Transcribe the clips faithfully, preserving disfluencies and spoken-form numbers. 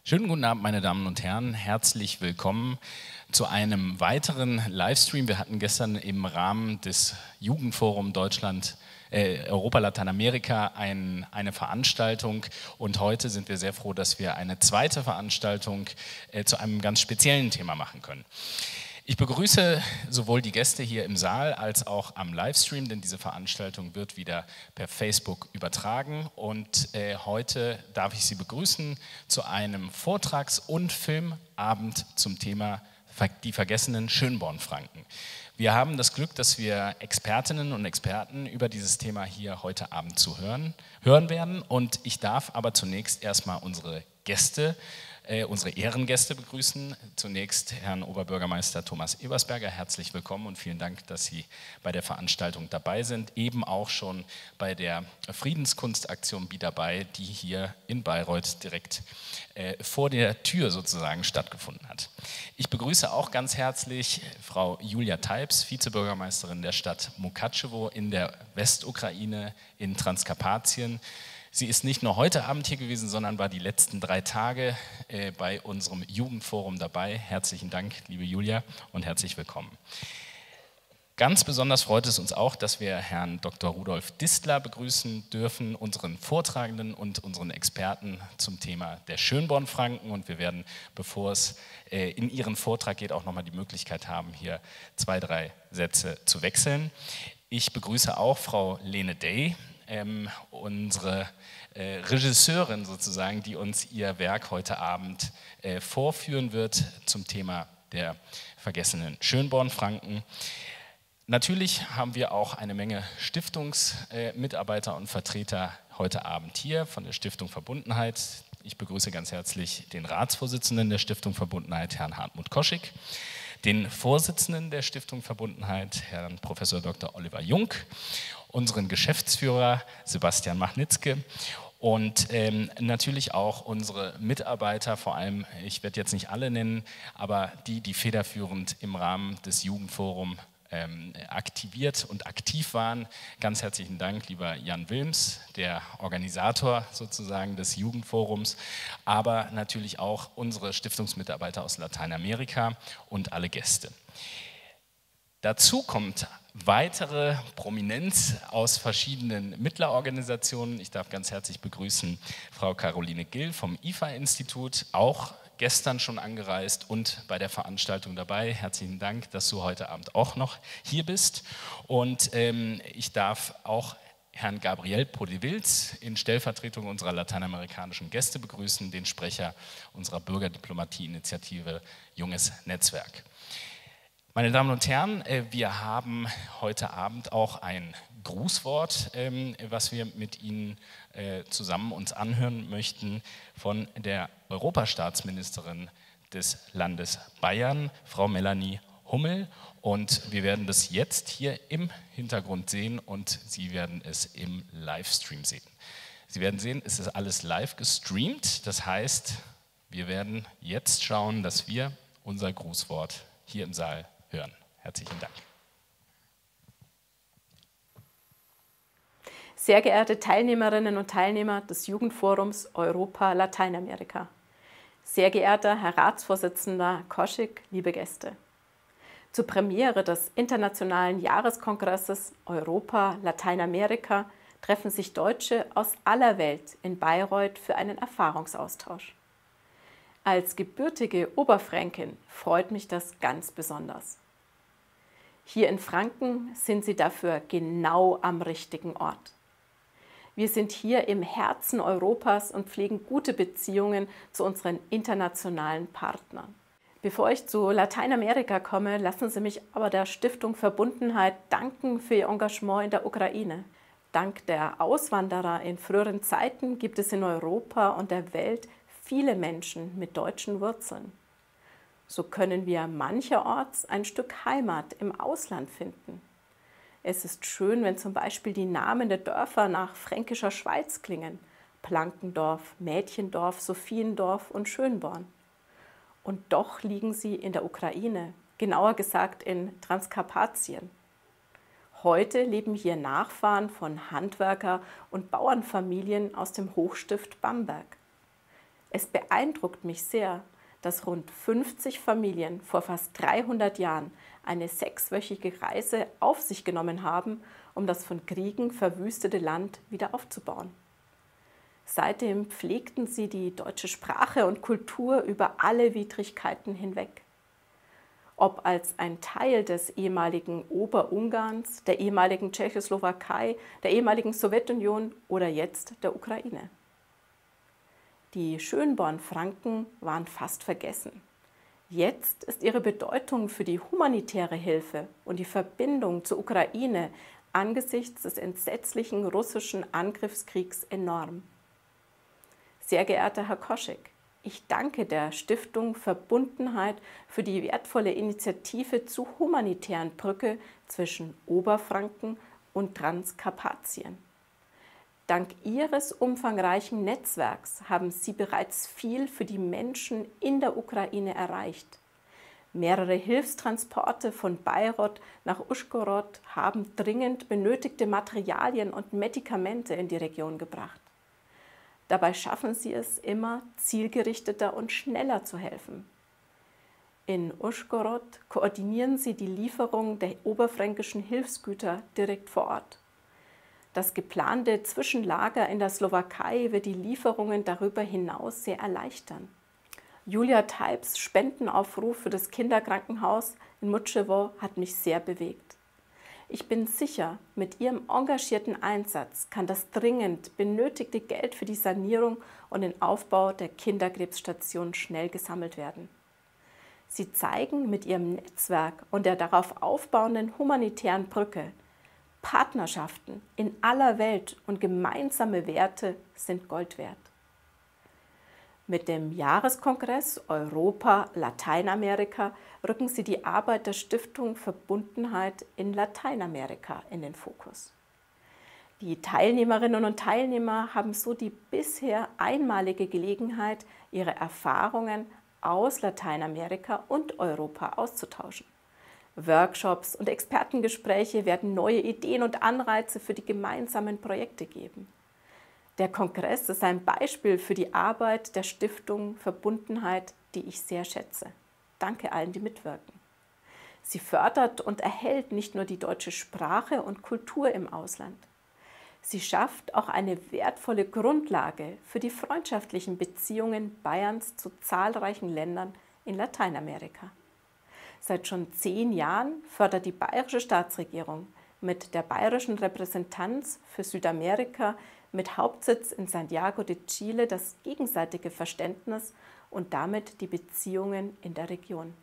Schönen guten Abend, meine Damen und Herren. Herzlich willkommen zu einem weiteren Livestream. Wir hatten gestern im Rahmen des Jugendforum Deutschland, äh, Europa, Lateinamerika ein, eine Veranstaltung und heute sind wir sehr froh, dass wir eine zweite Veranstaltung äh, zu einem ganz speziellen Thema machen können. Ich begrüße sowohl die Gäste hier im Saal als auch am Livestream, denn diese Veranstaltung wird wieder per Facebook übertragen und äh, heute darf ich Sie begrüßen zu einem Vortrags- und Filmabend zum Thema Die vergessenen Schönborn-Franken. Wir haben das Glück, dass wir Expertinnen und Experten über dieses Thema hier heute Abend zu hören, hören werden und ich darf aber zunächst erstmal unsere Gäste Äh, unsere Ehrengäste begrüßen. Zunächst Herrn Oberbürgermeister Thomas Ebersberger, herzlich willkommen und vielen Dank, dass Sie bei der Veranstaltung dabei sind. Eben auch schon bei der Friedenskunstaktion Bi dabei, die hier in Bayreuth direkt äh, vor der Tür sozusagen stattgefunden hat. Ich begrüße auch ganz herzlich Frau Julia Teips, Vizebürgermeisterin der Stadt Mukatschewo in der Westukraine in Transkarpatien. Sie ist nicht nur heute Abend hier gewesen, sondern war die letzten drei Tage äh, bei unserem Jugendforum dabei. Herzlichen Dank, liebe Julia, und herzlich willkommen. Ganz besonders freut es uns auch, dass wir Herrn Doktor Rudolf Distler begrüßen dürfen, unseren Vortragenden und unseren Experten zum Thema der Schönborn-Franken. Und wir werden, bevor es äh, in Ihren Vortrag geht, auch nochmal die Möglichkeit haben, hier zwei, drei Sätze zu wechseln. Ich begrüße auch Frau Lene Day, Ähm, unsere äh, Regisseurin sozusagen, die uns ihr Werk heute Abend äh, vorführen wird zum Thema der vergessenen Schönborn-Franken. Natürlich haben wir auch eine Menge Stiftungsmitarbeiter äh, und Vertreter heute Abend hier von der Stiftung Verbundenheit. Ich begrüße ganz herzlich den Ratsvorsitzenden der Stiftung Verbundenheit, Herrn Hartmut Koschig, den Vorsitzenden der Stiftung Verbundenheit, Herrn Professor Doktor Oliver Jung, unseren Geschäftsführer Sebastian Machnitzke und ähm, natürlich auch unsere Mitarbeiter, vor allem, ich werde jetzt nicht alle nennen, aber die, die federführend im Rahmen des Jugendforums ähm, aktiviert und aktiv waren. Ganz herzlichen Dank, lieber Jan Wilms, der Organisator sozusagen des Jugendforums, aber natürlich auch unsere Stiftungsmitarbeiter aus Lateinamerika und alle Gäste. Dazu kommt weitere Prominenz aus verschiedenen Mittlerorganisationen. Ich darf ganz herzlich begrüßen Frau Caroline Gill vom I F A-Institut, auch gestern schon angereist und bei der Veranstaltung dabei. Herzlichen Dank, dass du heute Abend auch noch hier bist. Und ähm, ich darf auch Herrn Gabriel Podewils in Stellvertretung unserer lateinamerikanischen Gäste begrüßen, den Sprecher unserer Bürgerdiplomatie-Initiative Junges Netzwerk. Meine Damen und Herren, wir haben heute Abend auch ein Grußwort, was wir mit Ihnen zusammen uns anhören möchten von der Europastaatsministerin des Landes Bayern, Frau Melanie Hummel. Und wir werden das jetzt hier im Hintergrund sehen und Sie werden es im Livestream sehen. Sie werden sehen, es ist alles live gestreamt. Das heißt, wir werden jetzt schauen, dass wir unser Grußwort hier im Saal hören. Herzlichen Dank. Sehr geehrte Teilnehmerinnen und Teilnehmer des Jugendforums Europa Lateinamerika, sehr geehrter Herr Ratsvorsitzender Koschig, liebe Gäste. Zur Premiere des internationalen Jahreskongresses Europa Lateinamerika treffen sich Deutsche aus aller Welt in Bayreuth für einen Erfahrungsaustausch. Als gebürtige Oberfränkin freut mich das ganz besonders. Hier in Franken sind Sie dafür genau am richtigen Ort. Wir sind hier im Herzen Europas und pflegen gute Beziehungen zu unseren internationalen Partnern. Bevor ich zu Lateinamerika komme, lassen Sie mich aber der Stiftung Verbundenheit danken für Ihr Engagement in der Ukraine. Dank der Auswanderer in früheren Zeiten gibt es in Europa und der Welt viele Menschen mit deutschen Wurzeln. So können wir mancherorts ein Stück Heimat im Ausland finden. Es ist schön, wenn zum Beispiel die Namen der Dörfer nach fränkischer Schweiz klingen: Plankendorf, Mädchendorf, Sophiendorf und Schönborn. Und doch liegen sie in der Ukraine, genauer gesagt in Transkarpatien. Heute leben hier Nachfahren von Handwerker- und Bauernfamilien aus dem Hochstift Bamberg. Es beeindruckt mich sehr, dass rund fünfzig Familien vor fast dreihundert Jahren eine sechswöchige Reise auf sich genommen haben, um das von Kriegen verwüstete Land wieder aufzubauen. Seitdem pflegten sie die deutsche Sprache und Kultur über alle Widrigkeiten hinweg. Ob als ein Teil des ehemaligen Oberungarns, der ehemaligen Tschechoslowakei, der ehemaligen Sowjetunion oder jetzt der Ukraine. Die Schönborn-Franken waren fast vergessen. Jetzt ist ihre Bedeutung für die humanitäre Hilfe und die Verbindung zur Ukraine angesichts des entsetzlichen russischen Angriffskriegs enorm. Sehr geehrter Herr Koschek, ich danke der Stiftung Verbundenheit für die wertvolle Initiative zur humanitären Brücke zwischen Oberfranken und Transkarpatien. Dank Ihres umfangreichen Netzwerks haben Sie bereits viel für die Menschen in der Ukraine erreicht. Mehrere Hilfstransporte von Bayreuth nach Uschhorod haben dringend benötigte Materialien und Medikamente in die Region gebracht. Dabei schaffen Sie es immer, zielgerichteter und schneller zu helfen. In Uschhorod koordinieren Sie die Lieferung der oberfränkischen Hilfsgüter direkt vor Ort. Das geplante Zwischenlager in der Slowakei wird die Lieferungen darüber hinaus sehr erleichtern. Julia Teibs Spendenaufruf für das Kinderkrankenhaus in Mutschewo hat mich sehr bewegt. Ich bin sicher, mit Ihrem engagierten Einsatz kann das dringend benötigte Geld für die Sanierung und den Aufbau der Kinderkrebsstation schnell gesammelt werden. Sie zeigen mit Ihrem Netzwerk und der darauf aufbauenden humanitären Brücke, Partnerschaften in aller Welt und gemeinsame Werte sind Gold wert. Mit dem Jahreskongress Europa Lateinamerika rücken Sie die Arbeit der Stiftung Verbundenheit in Lateinamerika in den Fokus. Die Teilnehmerinnen und Teilnehmer haben so die bisher einmalige Gelegenheit, ihre Erfahrungen aus Lateinamerika und Europa auszutauschen. Workshops und Expertengespräche werden neue Ideen und Anreize für die gemeinsamen Projekte geben. Der Kongress ist ein Beispiel für die Arbeit der Stiftung Verbundenheit, die ich sehr schätze. Danke allen, die mitwirken. Sie fördert und erhält nicht nur die deutsche Sprache und Kultur im Ausland. Sie schafft auch eine wertvolle Grundlage für die freundschaftlichen Beziehungen Bayerns zu zahlreichen Ländern in Lateinamerika. Seit schon zehn Jahren fördert die bayerische Staatsregierung mit der bayerischen Repräsentanz für Südamerika mit Hauptsitz in Santiago de Chile das gegenseitige Verständnis und damit die Beziehungen in der Region.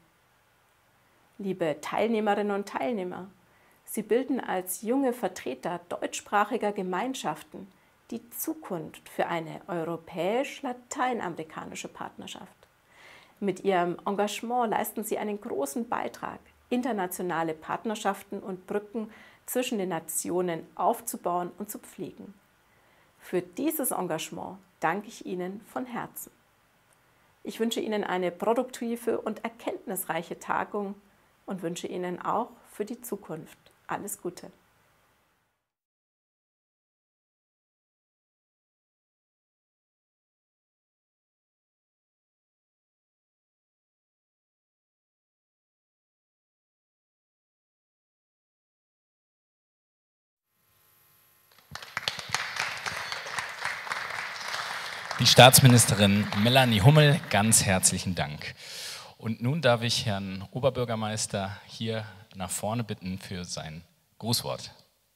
Liebe Teilnehmerinnen und Teilnehmer, Sie bilden als junge Vertreter deutschsprachiger Gemeinschaften die Zukunft für eine europäisch-lateinamerikanische Partnerschaft. Mit Ihrem Engagement leisten Sie einen großen Beitrag, internationale Partnerschaften und Brücken zwischen den Nationen aufzubauen und zu pflegen. Für dieses Engagement danke ich Ihnen von Herzen. Ich wünsche Ihnen eine produktive und erkenntnisreiche Tagung und wünsche Ihnen auch für die Zukunft alles Gute. Die Staatsministerin Melanie Hummel, ganz herzlichen Dank. Und nun darf ich Herrn Oberbürgermeister hier nach vorne bitten für sein Grußwort.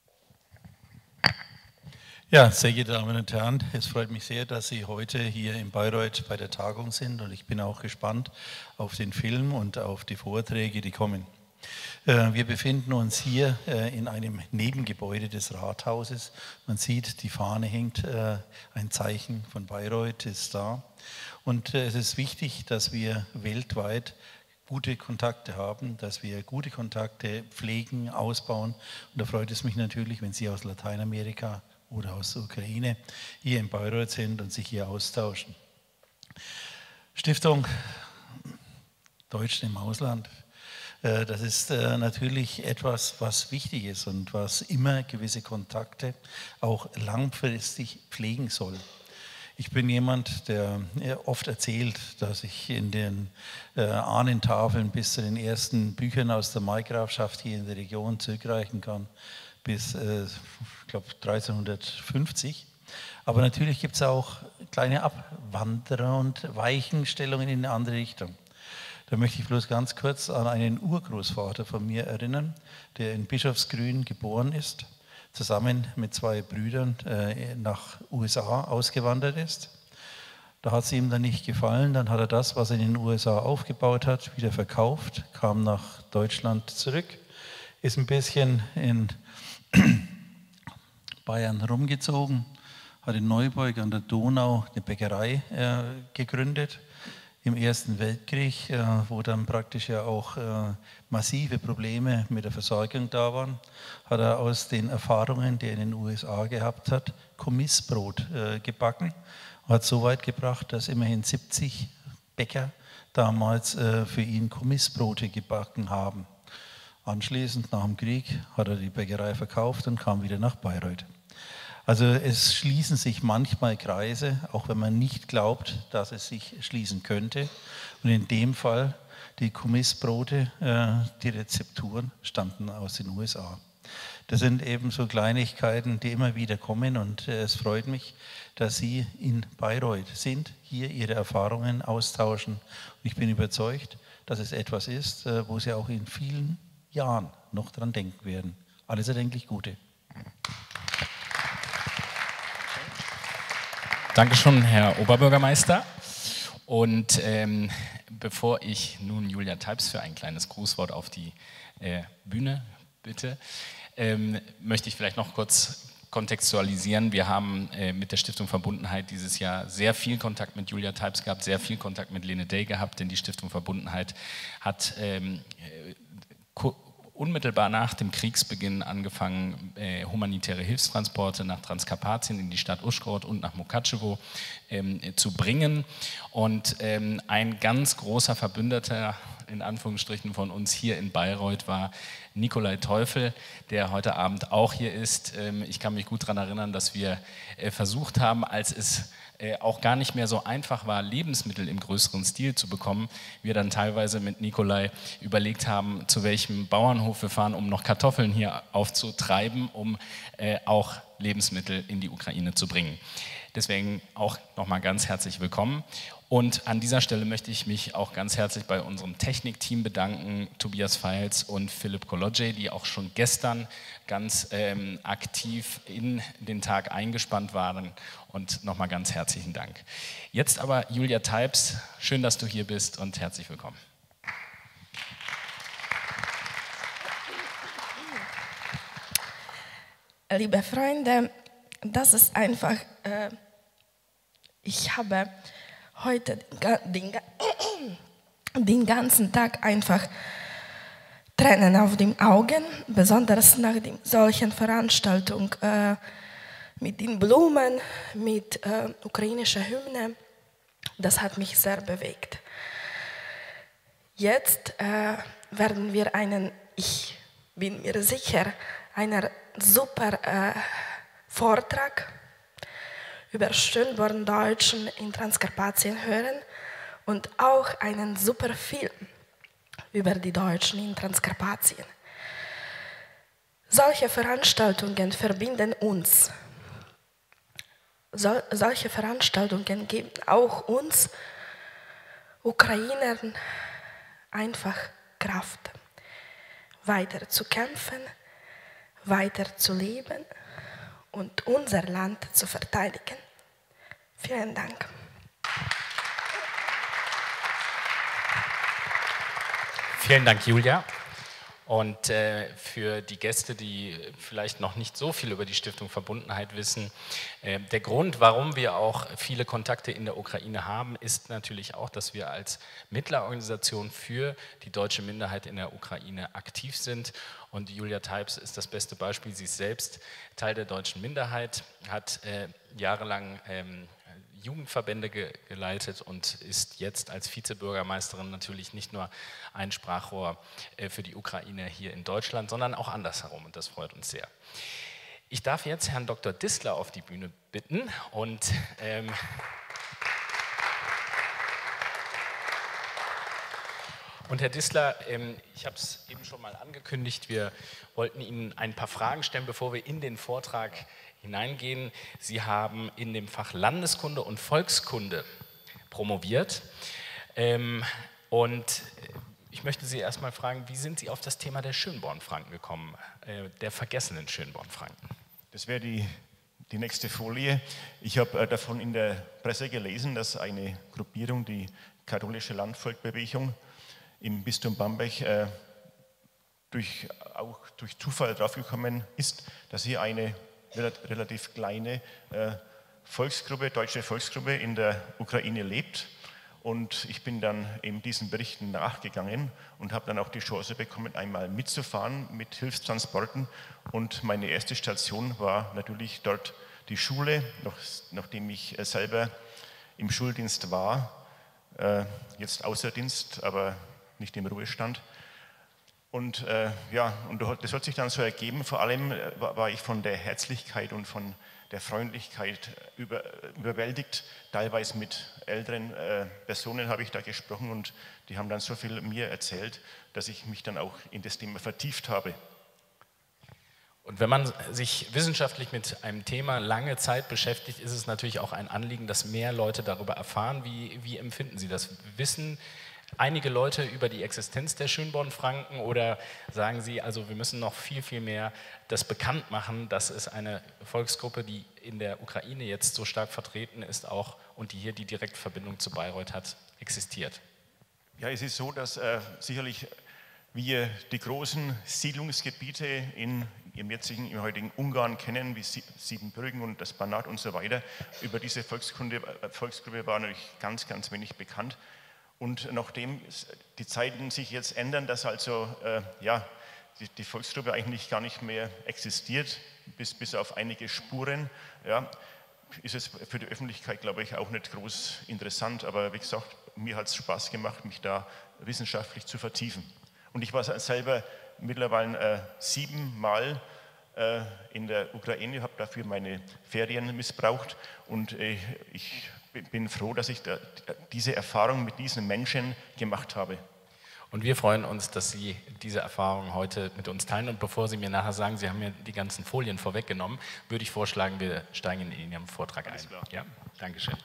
Ja, sehr geehrte Damen und Herren, es freut mich sehr, dass Sie heute hier in Bayreuth bei der Tagung sind und ich bin auch gespannt auf den Film und auf die Vorträge, die kommen. Wir befinden uns hier in einem Nebengebäude des Rathauses. Man sieht, die Fahne hängt, ein Zeichen von Bayreuth ist da. Und es ist wichtig, dass wir weltweit gute Kontakte haben, dass wir gute Kontakte pflegen, ausbauen. Und da freut es mich natürlich, wenn Sie aus Lateinamerika oder aus der Ukraine hier in Bayreuth sind und sich hier austauschen. Stiftung Deutschen im Ausland. Das ist natürlich etwas, was wichtig ist und was immer gewisse Kontakte auch langfristig pflegen soll. Ich bin jemand, der oft erzählt, dass ich in den äh, Ahnentafeln bis zu den ersten Büchern aus der Markgrafschaft hier in der Region zurückreichen kann, bis, äh, ich glaube, dreizehnhundertfünfzig. Aber natürlich gibt es auch kleine Abwanderer und Weichenstellungen in eine andere Richtung. Da möchte ich bloß ganz kurz an einen Urgroßvater von mir erinnern, der in Bischofsgrün geboren ist, zusammen mit zwei Brüdern äh, nach U S A ausgewandert ist. Da hat es ihm dann nicht gefallen, dann hat er das, was er in den U S A aufgebaut hat, wieder verkauft, kam nach Deutschland zurück, ist ein bisschen in Bayern rumgezogen, hat in Neuburg an der Donau eine Bäckerei äh, gegründet. Im Ersten Weltkrieg, äh, wo dann praktisch ja auch äh, massive Probleme mit der Versorgung da waren, hat er aus den Erfahrungen, die er in den U S A gehabt hat, Kommissbrot äh, gebacken und hat so weit gebracht, dass immerhin siebzig Bäcker damals äh, für ihn Kommissbrote gebacken haben. Anschließend, nach dem Krieg, hat er die Bäckerei verkauft und kam wieder nach Bayreuth. Also es schließen sich manchmal Kreise, auch wenn man nicht glaubt, dass es sich schließen könnte. Und in dem Fall, die Kommissbrote, äh, die Rezepturen stammten aus den U S A. Das sind eben so Kleinigkeiten, die immer wieder kommen und äh, es freut mich, dass Sie in Bayreuth sind, hier Ihre Erfahrungen austauschen. Und ich bin überzeugt, dass es etwas ist, äh, wo Sie auch in vielen Jahren noch dran denken werden. Alles erdenklich Gute. Dankeschön, Herr Oberbürgermeister. Und ähm, bevor ich nun Julia Theibs für ein kleines Grußwort auf die äh, Bühne bitte, ähm, möchte ich vielleicht noch kurz kontextualisieren. Wir haben äh, mit der Stiftung Verbundenheit dieses Jahr sehr viel Kontakt mit Julia Theibs gehabt, sehr viel Kontakt mit Lene Day gehabt, denn die Stiftung Verbundenheit hat ähm, unmittelbar nach dem Kriegsbeginn angefangen, äh, humanitäre Hilfstransporte nach Transkarpatien in die Stadt Uschhorod und nach Mukatschewo ähm, zu bringen. Und ähm, ein ganz großer Verbündeter, in Anführungsstrichen, von uns hier in Bayreuth war Nikolai Teufel, der heute Abend auch hier ist. Ähm, ich kann mich gut daran erinnern, dass wir äh, versucht haben, als es Äh, auch gar nicht mehr so einfach war, Lebensmittel im größeren Stil zu bekommen. Wir dann teilweise mit Nikolai überlegt haben, zu welchem Bauernhof wir fahren, um noch Kartoffeln hier aufzutreiben, um äh, auch Lebensmittel in die Ukraine zu bringen. Deswegen auch nochmal ganz herzlich willkommen. Und an dieser Stelle möchte ich mich auch ganz herzlich bei unserem Technikteam bedanken, Tobias Feils und Philipp Kolodje, die auch schon gestern ganz ähm, aktiv in den Tag eingespannt waren. Und nochmal ganz herzlichen Dank. Jetzt aber Julia Theibs, schön, dass du hier bist und herzlich willkommen. Liebe Freunde, das ist einfach, äh, ich habe heute den, den ganzen Tag einfach Tränen auf den Augen, besonders nach dem, solchen Veranstaltung äh, mit den Blumen, mit äh, ukrainischer Hymne. Das hat mich sehr bewegt. Jetzt äh, werden wir einen, ich bin mir sicher, einen super äh, Vortrag über Schönborn-Deutschen in Transkarpatien hören und auch einen super Film über die Deutschen in Transkarpatien. Solche Veranstaltungen verbinden uns. Sol- solche Veranstaltungen geben auch uns Ukrainern einfach Kraft, weiter zu kämpfen, weiter zu leben und unser Land zu verteidigen. Vielen Dank. Vielen Dank, Julia. Und äh, für die Gäste, die vielleicht noch nicht so viel über die Stiftung Verbundenheit wissen, äh, der Grund, warum wir auch viele Kontakte in der Ukraine haben, ist natürlich auch, dass wir als Mittlerorganisation für die deutsche Minderheit in der Ukraine aktiv sind. Und Julia Theibs ist das beste Beispiel. Sie ist selbst Teil der deutschen Minderheit, hat äh, jahrelang ähm, Jugendverbände ge geleitet und ist jetzt als Vizebürgermeisterin natürlich nicht nur ein Sprachrohr äh, für die Ukraine hier in Deutschland, sondern auch andersherum und das freut uns sehr. Ich darf jetzt Herrn Doktor Dissler auf die Bühne bitten und ähm, Und Herr Dissler, ich habe es eben schon mal angekündigt, wir wollten Ihnen ein paar Fragen stellen, bevor wir in den Vortrag hineingehen. Sie haben in dem Fach Landeskunde und Volkskunde promoviert. Und ich möchte Sie erst mal fragen, wie sind Sie auf das Thema der Schönborn-Franken gekommen, der vergessenen Schönborn-Franken? Das wäre die, die nächste Folie. Ich habe davon in der Presse gelesen, dass eine Gruppierung, die katholische Landvolkbewegung, im Bistum Bamberg äh, durch, auch durch Zufall draufgekommen ist, dass hier eine relativ kleine äh, Volksgruppe, deutsche Volksgruppe in der Ukraine lebt. Und ich bin dann eben diesen Berichten nachgegangen und habe dann auch die Chance bekommen, einmal mitzufahren mit Hilfstransporten. Und meine erste Station war natürlich dort die Schule, noch, nachdem ich äh, selber im Schuldienst war, äh, jetzt außer Dienst, aber nicht im Ruhestand. Und äh, ja, und das hat sich dann so ergeben, vor allem äh, war, war ich von der Herzlichkeit und von der Freundlichkeit über, überwältigt. Teilweise mit älteren äh, Personen habe ich da gesprochen und die haben dann so viel mir erzählt, dass ich mich dann auch in das Thema vertieft habe. Und wenn man sich wissenschaftlich mit einem Thema lange Zeit beschäftigt, ist es natürlich auch ein Anliegen, dass mehr Leute darüber erfahren. Wie, wie empfinden Sie das? Wissen einige Leute über die Existenz der Schönborn-Franken oder sagen Sie, also wir müssen noch viel, viel mehr das bekannt machen, dass es eine Volksgruppe, die in der Ukraine jetzt so stark vertreten ist auch und die hier die Direktverbindung zu Bayreuth hat, existiert? Ja, es ist so, dass äh, sicherlich wir die großen Siedlungsgebiete in, im jetzigen, im heutigen Ungarn kennen, wie Siebenbürgen und das Banat und so weiter. Über diese Volkskunde, Volksgruppe war natürlich ganz, ganz wenig bekannt. Und nachdem die Zeiten sich jetzt ändern, dass also äh, ja, die, die Volksgruppe eigentlich gar nicht mehr existiert, bis, bis auf einige Spuren, ja, ist es für die Öffentlichkeit, glaube ich, auch nicht groß interessant. Aber wie gesagt, mir hat es Spaß gemacht, mich da wissenschaftlich zu vertiefen. Und ich war selber mittlerweile äh, siebenmal äh, in der Ukraine, habe dafür meine Ferien missbraucht und äh, ich bin froh, dass ich da, diese Erfahrung mit diesen Menschen gemacht habe. Und wir freuen uns, dass Sie diese Erfahrung heute mit uns teilen. Und bevor Sie mir nachher sagen, Sie haben mir die ganzen Folien vorweggenommen, würde ich vorschlagen, wir steigen in Ihren Vortrag ein. Ja, Dankeschön.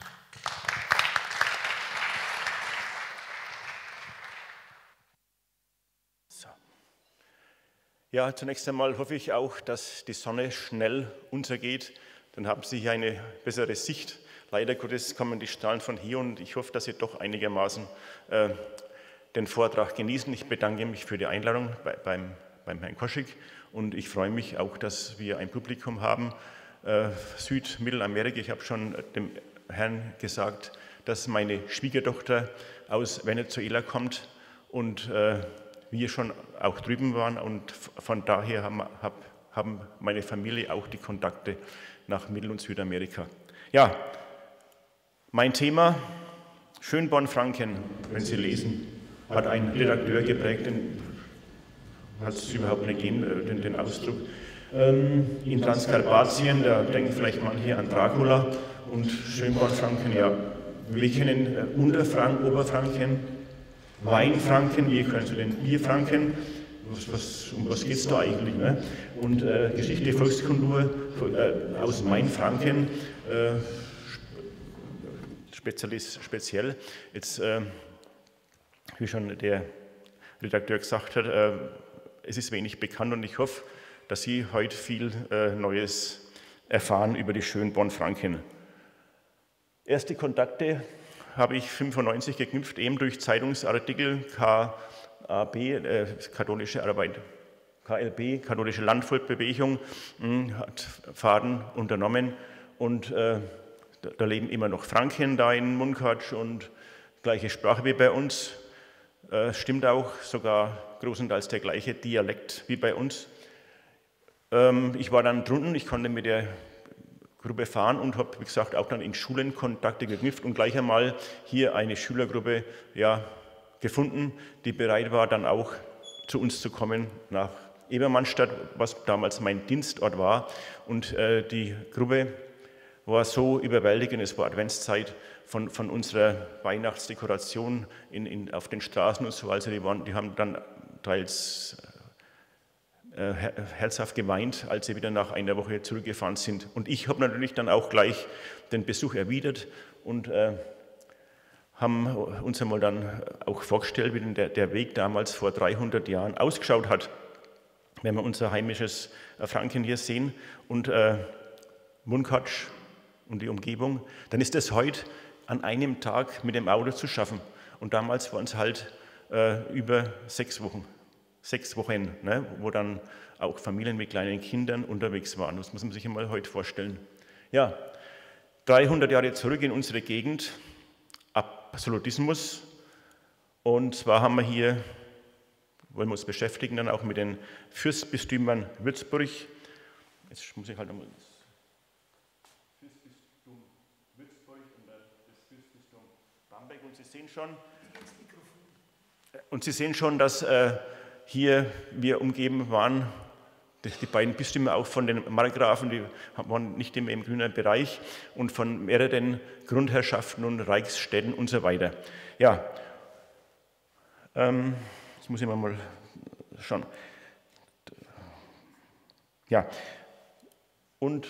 So. Ja, zunächst einmal hoffe ich auch, dass die Sonne schnell untergeht. Dann haben Sie hier eine bessere Sicht. Leider Gottes kommen die Strahlen von hier und ich hoffe, dass Sie doch einigermaßen äh, den Vortrag genießen. Ich bedanke mich für die Einladung bei, beim, beim Herrn Koschik und ich freue mich auch, dass wir ein Publikum haben. Äh, Süd-, Mittelamerika, ich habe schon dem Herrn gesagt, dass meine Schwiegertochter aus Venezuela kommt und äh, wir schon auch drüben waren und von daher haben, hab, haben meine Familie auch die Kontakte nach Mittel- und Südamerika. Ja, mein Thema, Schönborn-Franken, wenn Sie lesen, hat ein Redakteur geprägt, den hat es überhaupt nicht gegeben, den, den Ausdruck. Ähm, in Transkarpatien, da denken vielleicht manche an Dracula und Schönborn-Franken, ja, wir kennen äh, Unterfranken, Oberfranken, Weinfranken, hier können Sie den Bierfranken, was, was, um was geht es da eigentlich? Ne? Und äh, Geschichte, Volkskultur äh, aus Mainfranken, äh, speziell. Jetzt, äh, wie schon der Redakteur gesagt hat, äh, es ist wenig bekannt und ich hoffe, dass Sie heute viel äh, Neues erfahren über die Schönborn-Franken. Erste Kontakte habe ich fünfundneunzig geknüpft, eben durch Zeitungsartikel K A B, äh, katholische Arbeit, K L B, katholische Landvolkbewegung, mh, hat Faden unternommen und äh, da, da leben immer noch Franken da in Munkatsch und gleiche Sprache wie bei uns. Äh, stimmt auch, sogar großenteils der gleiche Dialekt wie bei uns. Ähm, ich war dann drunten, ich konnte mit der Gruppe fahren und habe, wie gesagt, auch dann in Schulen Kontakte geknüpft und gleich einmal hier eine Schülergruppe ja, gefunden, die bereit war, dann auch zu uns zu kommen nach Ebermannstadt, was damals mein Dienstort war. Und äh, die Gruppe war so überwältigend, es war Adventszeit, von, von unserer Weihnachtsdekoration in, in, auf den Straßen und so. Also die, waren, die haben dann teils äh, herzhaft geweint, als sie wieder nach einer Woche zurückgefahren sind. Und ich habe natürlich dann auch gleich den Besuch erwidert und äh, haben uns einmal dann auch vorgestellt, wie denn der, der Weg damals vor dreihundert Jahren ausgeschaut hat. Wenn wir unser heimisches Franken hier sehen und äh, Munkatsch und die Umgebung, dann ist das heute an einem Tag mit dem Auto zu schaffen. Und damals waren es halt äh, über sechs Wochen, sechs Wochen, ne, wo dann auch Familien mit kleinen Kindern unterwegs waren. Das muss man sich einmal heute vorstellen. Ja, dreihundert Jahre zurück in unsere Gegend, Absolutismus. Und zwar haben wir hier, wollen wir uns beschäftigen, dann auch mit den Fürstbistümern Würzburg. Jetzt muss ich halt einmal das Fürstbistum Würzburg und das Fürstbistum Bamberg. Und Sie sehen schon, und Sie sehen schon, dass äh, hier wir umgeben waren, die beiden Bistümer auch von den Markgrafen, die waren nicht immer im grünen Bereich, und von mehreren Grundherrschaften und Reichsstädten und so weiter. Ja, ähm, das muss ich mal schauen. Ja, und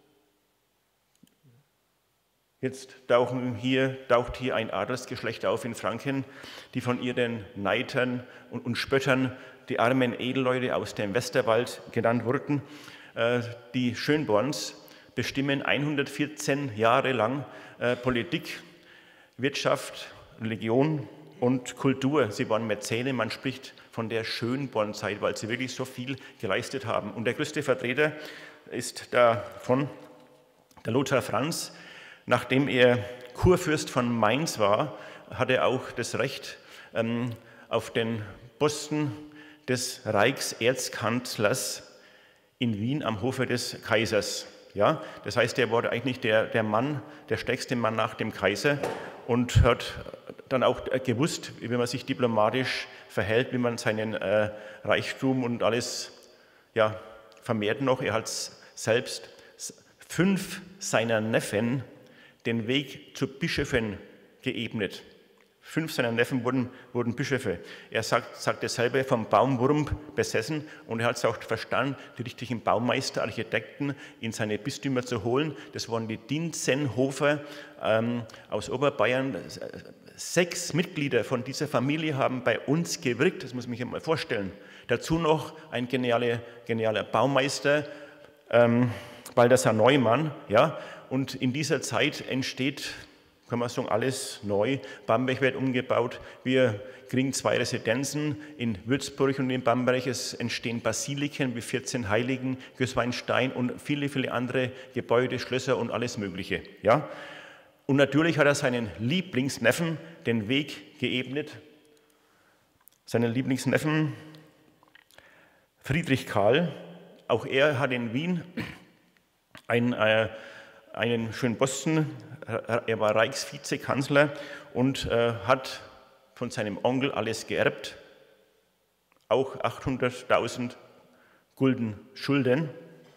jetzt tauchen hier, taucht hier ein Adelsgeschlecht auf in Franken, die von ihren Neidern und, und Spöttern die armen Edelleute aus dem Westerwald genannt wurden. Äh, die Schönborns bestimmen hundertvierzehn Jahre lang äh, Politik, Wirtschaft, Religion und Kultur. Sie waren Mäzene, man spricht von der Schönbornzeit, weil sie wirklich so viel geleistet haben. Und der größte Vertreter ist davon der Lothar Franz. Nachdem er Kurfürst von Mainz war, hat er auch das Recht, ähm, auf den Posten des Reichserzkanzlers in Wien am Hofe des Kaisers. Ja, das heißt, er war eigentlich der, der Mann, der stärkste Mann nach dem Kaiser und hat dann auch gewusst, wie man sich diplomatisch verhält, wie man seinen äh, Reichtum und alles ja, vermehrt noch. Er hat selbst fünf seiner Neffen den Weg zu Bischöfen geebnet. Fünf seiner Neffen wurden, wurden Bischöfe. Er sagt, sagte selber, vom Baumwurm besessen, und er hat es auch verstanden, die richtigen Baumeister, Architekten in seine Bistümer zu holen. Das waren die Dientzenhofer ähm, aus Oberbayern. Sechs Mitglieder von dieser Familie haben bei uns gewirkt, das muss man sich einmal vorstellen. Dazu noch ein genialer, genialer Baumeister, ähm, Balthasar Neumann. Ja? Und in dieser Zeit entsteht, kann man sagen, alles neu. Bamberg wird umgebaut. Wir kriegen zwei Residenzen in Würzburg und in Bamberg. Es entstehen Basiliken wie vierzehn Heiligen, Gößweinstein und viele, viele andere Gebäude, Schlösser und alles Mögliche. Ja? Und natürlich hat er seinen Lieblingsneffen den Weg geebnet. Seinen Lieblingsneffen Friedrich Karl. Auch er hat in Wien ein, äh, einen schönen Posten. Er war Reichsvizekanzler und äh, hat von seinem Onkel alles geerbt, auch achthunderttausend Gulden Schulden.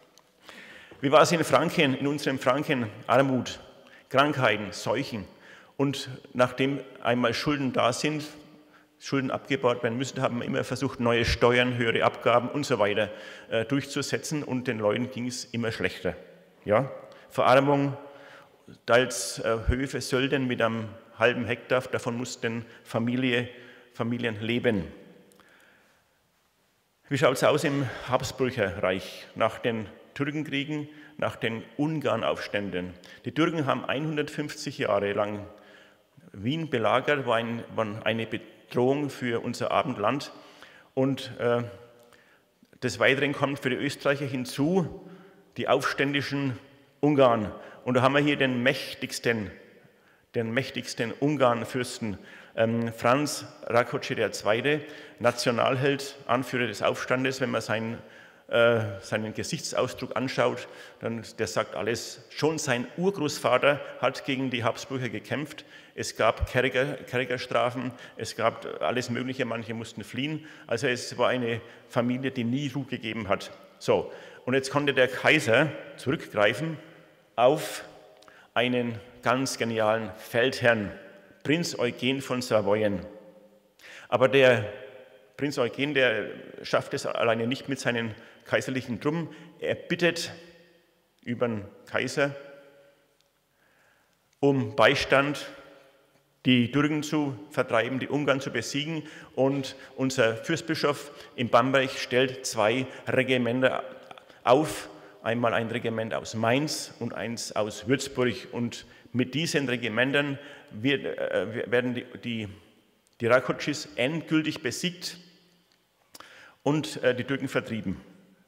Wie war es in Franken, in unserem Franken? Armut, Krankheiten, Seuchen. Und nachdem einmal Schulden da sind, Schulden abgebaut werden müssen, haben wir immer versucht, neue Steuern, höhere Abgaben und so weiter äh, durchzusetzen, und den Leuten ging es immer schlechter. Ja? Verarmung, teils äh, Höfe, Sölden mit einem halben Hektar, davon mussten Familie, Familien leben. Wie schaut es aus im Habsburgerreich nach den Türkenkriegen, nach den Ungarnaufständen? Die Türken haben hundertfünfzig Jahre lang Wien belagert, war, ein, war eine Bedrohung für unser Abendland, und äh, des Weiteren kommt für die Österreicher hinzu die aufständischen Ungarn. Und da haben wir hier den mächtigsten, den mächtigsten Ungarnfürsten, ähm, Franz Rákóczi der Zweite., Nationalheld, Anführer des Aufstandes. Wenn man sein äh, seinen Gesichtsausdruck anschaut, dann der sagt alles. Schon sein Urgroßvater hat gegen die Habsburger gekämpft. Es gab Kerker, Kerkerstrafen, es gab alles Mögliche, manche mussten fliehen. Also es war eine Familie, die nie Ruhe gegeben hat. So, und jetzt konnte der Kaiser zurückgreifen auf einen ganz genialen Feldherrn, Prinz Eugen von Savoyen. Aber der Prinz Eugen, der schafft es alleine nicht mit seinen kaiserlichen Truppen. Er bittet über den Kaiser um Beistand, die Türken zu vertreiben, die Ungarn zu besiegen. Und unser Fürstbischof in Bamberg stellt zwei Regimenter auf, einmal ein Regiment aus Mainz und eins aus Würzburg. Und mit diesen Regimentern wird, äh, werden die, die, die Rákóczis endgültig besiegt und äh, die Türken vertrieben.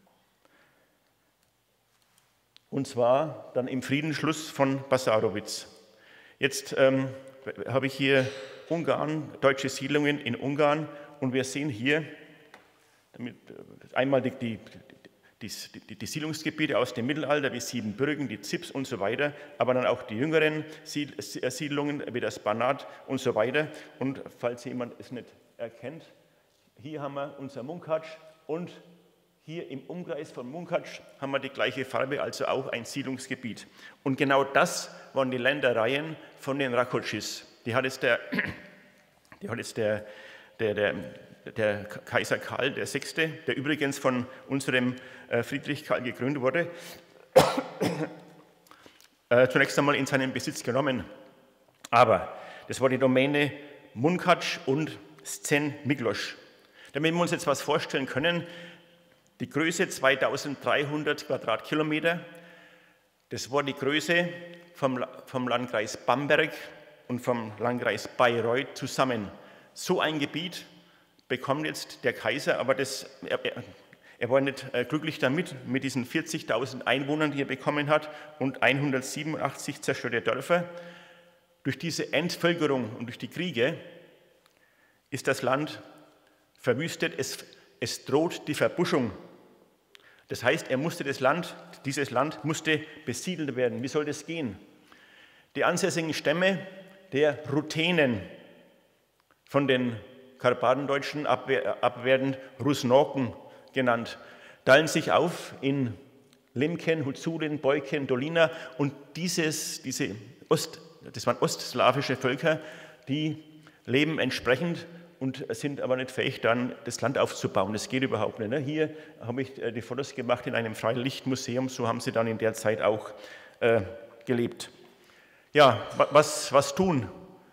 Und zwar dann im Friedensschluss von Basarowitz. Jetzt ähm, habe ich hier Ungarn, deutsche Siedlungen in Ungarn, und wir sehen hier damit, einmal die, die, die, die, die Siedlungsgebiete aus dem Mittelalter wie Siebenbürgen, die Zips und so weiter, aber dann auch die jüngeren Siedlungen wie das Banat und so weiter. Und falls jemand es nicht erkennt, hier haben wir unser Munkacs und hier im Umkreis von Munkacs haben wir die gleiche Farbe, also auch ein Siedlungsgebiet. Und genau das waren die Ländereien von den Rákóczis. Die hat jetzt der, die hat jetzt der, der, der, der Kaiser Karl der Sechste, der übrigens von unserem Friedrich Karl gekrönt wurde, zunächst einmal in seinen Besitz genommen. Aber das war die Domäne Munkacs und Szent-Miklós. Damit wir uns jetzt was vorstellen können, die Größe zweitausenddreihundert Quadratkilometer, das war die Größe vom, vom Landkreis Bamberg und vom Landkreis Bayreuth zusammen. So ein Gebiet bekommt jetzt der Kaiser, aber das, er, er war nicht glücklich damit, mit diesen vierzigtausend Einwohnern, die er bekommen hat, und hundertsiebenundachtzig zerstörte Dörfer. Durch diese Entvölkerung und durch die Kriege ist das Land verwüstet, es, es droht die Verbuschung. Das heißt, er musste das Land, dieses Land musste besiedelt werden. Wie soll das gehen? Die ansässigen Stämme der Ruthenen, von den Karpatendeutschen abwertend Rusnoken genannt, teilen sich auf in Limken, Huzurin, Beuken, Dolina, und dieses, diese Ost, das waren ostslawische Völker, die leben entsprechend und sind aber nicht fähig, dann das Land aufzubauen. Das geht überhaupt nicht. Hier habe ich die Fotos gemacht in einem Freilichtmuseum, so haben sie dann in der Zeit auch äh, gelebt. Ja, was, was tun?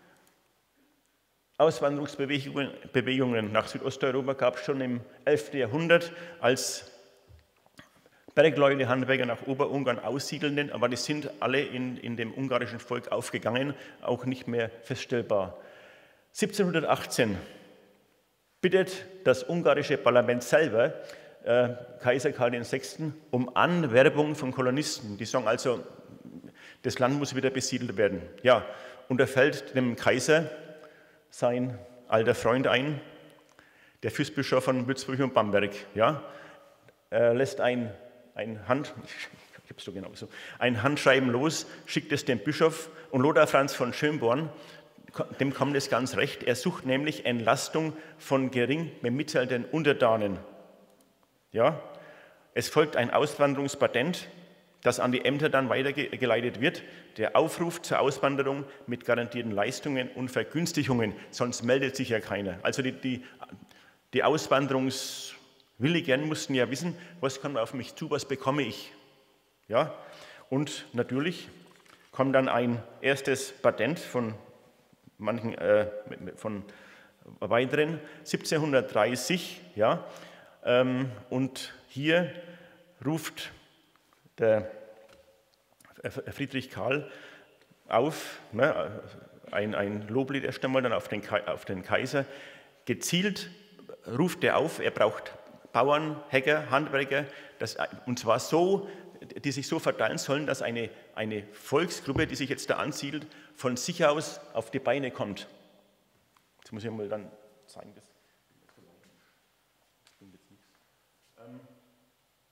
Auswanderungsbewegungen Bewegungen nach Südosteuropa gab es schon im elften Jahrhundert, als Bergleute, Handwerker nach Oberungarn aussiedelnden, aber die sind alle in, in dem ungarischen Volk aufgegangen, auch nicht mehr feststellbar. siebzehnhundertachtzehn bittet das ungarische Parlament selber äh, Kaiser Karl der Sechste um Anwerbung von Kolonisten. Die sagen also, das Land muss wieder besiedelt werden. Ja, und da fällt dem Kaiser sein alter Freund ein, der Fürstbischof von Würzburg und Bamberg. Ja, er lässt ein, ein, Hand, ich hab's so genauso, ein Handschreiben los, schickt es dem Bischof, und Lothar Franz von Schönborn, dem kommt es ganz recht. Er sucht nämlich Entlastung von gering bemittelten Untertanen. Ja, es folgt ein Auswanderungspatent, das an die Ämter dann weitergeleitet wird. Der Aufruf zur Auswanderung mit garantierten Leistungen und Vergünstigungen, sonst meldet sich ja keiner. Also die, die, die Auswanderungswilligen mussten ja wissen, was kommt auf mich zu, was bekomme ich. Ja, und natürlich kommt dann ein erstes Patent von manchen äh, von weiteren, siebzehnhundertdreißig, ja, ähm, und hier ruft der Friedrich Karl auf, ne, ein, ein Loblied erst einmal dann auf den, auf den Kaiser, gezielt ruft er auf, er braucht Bauern, Hacker, Handwerker, das, und zwar so, die sich so verteilen sollen, dass eine, eine Volksgruppe, die sich jetzt da ansiedelt, von sich aus auf die Beine kommt. Jetzt muss ich mal dann zeigen, das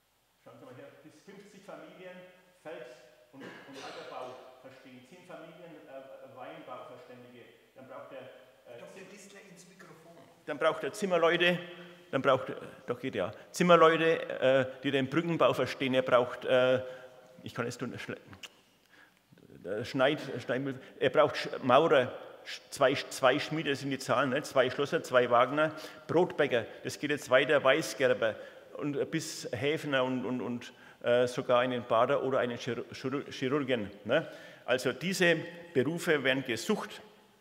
braucht er, äh, dann braucht er Zimmerleute, dann braucht er, doch geht ja, Zimmerleute, äh, die den Brückenbau verstehen. Er braucht, äh, ich kann es tun, Schneid, Schneid, er braucht Maurer, zwei, zwei Schmiede, das sind die Zahlen, ne? Zwei Schlosser, zwei Wagner, Brotbäcker, das geht jetzt weiter, Weißgerber und bis Häfner und, und, und äh, sogar einen Bader oder einen Chirurgen. Ne? Also diese Berufe werden gesucht,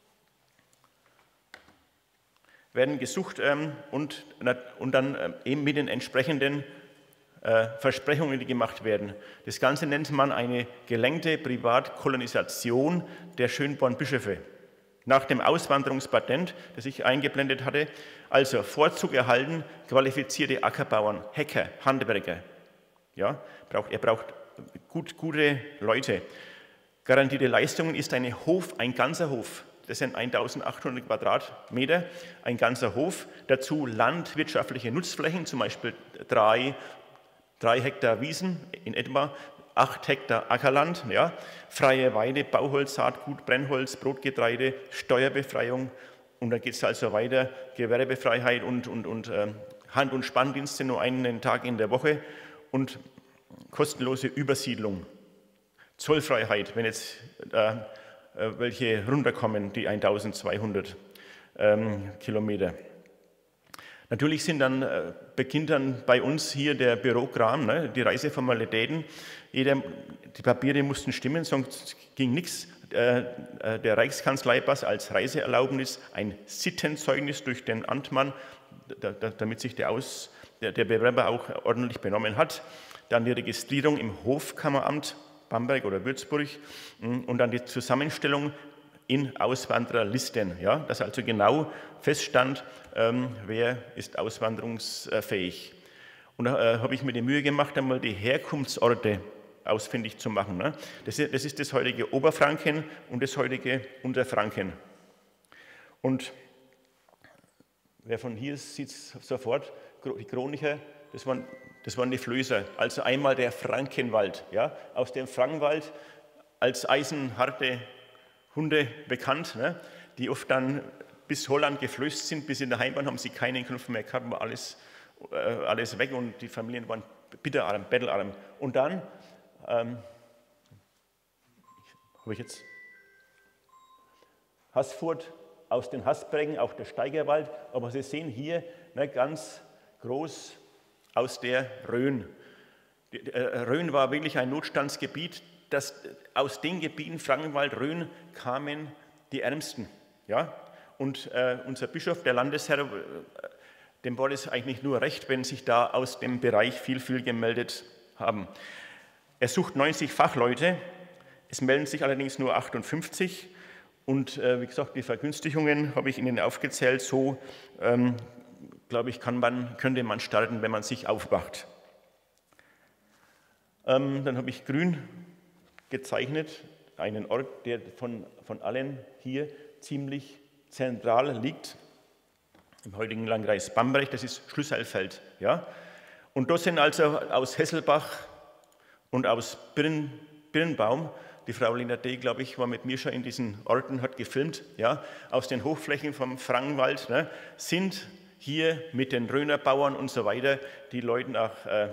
werden gesucht ähm, und, und dann äh, eben mit den entsprechenden äh, Versprechungen, die gemacht werden. Das Ganze nennt man eine gelenkte Privatkolonisation der Schönborn-Bischöfe. Nach dem Auswanderungspatent, das ich eingeblendet hatte, also Vorzug erhalten qualifizierte Ackerbauern, Hacker, Handwerker. Ja, braucht, er braucht gut, gute Leute. Garantierte Leistungen ist eine Hof, ein ganzer Hof. Das sind eintausendachthundert Quadratmeter, ein ganzer Hof. Dazu landwirtschaftliche Nutzflächen, zum Beispiel drei, drei Hektar Wiesen in etwa, acht Hektar Ackerland, ja, freie Weide, Bauholz, Saatgut, Brennholz, Brotgetreide, Steuerbefreiung und dann geht es also weiter, Gewerbefreiheit und, und, und äh, Hand- und Spanndienste nur einen Tag in der Woche und kostenlose Übersiedlung. Zollfreiheit, wenn jetzt äh, welche runterkommen, die eintausendzweihundert ähm, Kilometer. Natürlich sind dann, äh, beginnt dann bei uns hier der Bürokram, ne, die Reiseformalitäten. Jeder, die Papiere mussten stimmen, sonst ging nichts. Äh, äh, der Reichskanzleipass als Reiseerlaubnis, ein Sittenzeugnis durch den Amtmann, da, da, damit sich der, Aus, der, der Bewerber auch ordentlich benommen hat. Dann die Registrierung im Hofkammeramt Bamberg oder Würzburg und dann die Zusammenstellung in Auswandererlisten, ja, dass also genau feststand, ähm, wer ist auswanderungsfähig. Und da äh, habe ich mir die Mühe gemacht, einmal die Herkunftsorte ausfindig zu machen. Ne? Das, ist, das ist das heutige Oberfranken und das heutige Unterfranken. Und wer von hier sieht sofort, die Chroniker, das waren, das waren die Flößer, also einmal der Frankenwald. Ja? Aus dem Frankenwald als eisenharte Hunde bekannt, ne? Die oft dann bis Holland geflößt sind, bis in der Heimat haben sie keine Knöpfe mehr gehabt, war alles, äh, alles weg und die Familien waren bitterarm, bettelarm. Und dann, ähm, habe ich jetzt, Haßfurt aus den Haßbrecken, auch der Steigerwald, aber Sie sehen hier ne, ganz groß aus der Rhön. Die, äh, Rhön war wirklich ein Notstandsgebiet, dass aus den Gebieten Frankenwald, Rhön kamen die Ärmsten. Ja? Und äh, unser Bischof, der Landesherr, äh, dem war es eigentlich nur recht, wenn sich da aus dem Bereich viel, viel gemeldet haben. Er sucht neunzig Fachleute, es melden sich allerdings nur achtundfünfzig und äh, wie gesagt, die Vergünstigungen habe ich Ihnen aufgezählt, so ähm, glaube ich, kann man, könnte man starten, wenn man sich aufmacht. Ähm, dann habe ich grün gezeichnet, einen Ort, der von, von allen hier ziemlich zentral liegt, im heutigen Landkreis Bamberg, das ist Schlüsselfeld. Ja? Und dort sind also aus Hesselbach und aus Birn, Birnbaum, die Frau Lena D., glaube ich, war mit mir schon in diesen Orten, hat gefilmt, ja? Aus den Hochflächen vom Frankenwald, ne? Sind hier mit den Rhöner Bauern und so weiter die Leute auch äh,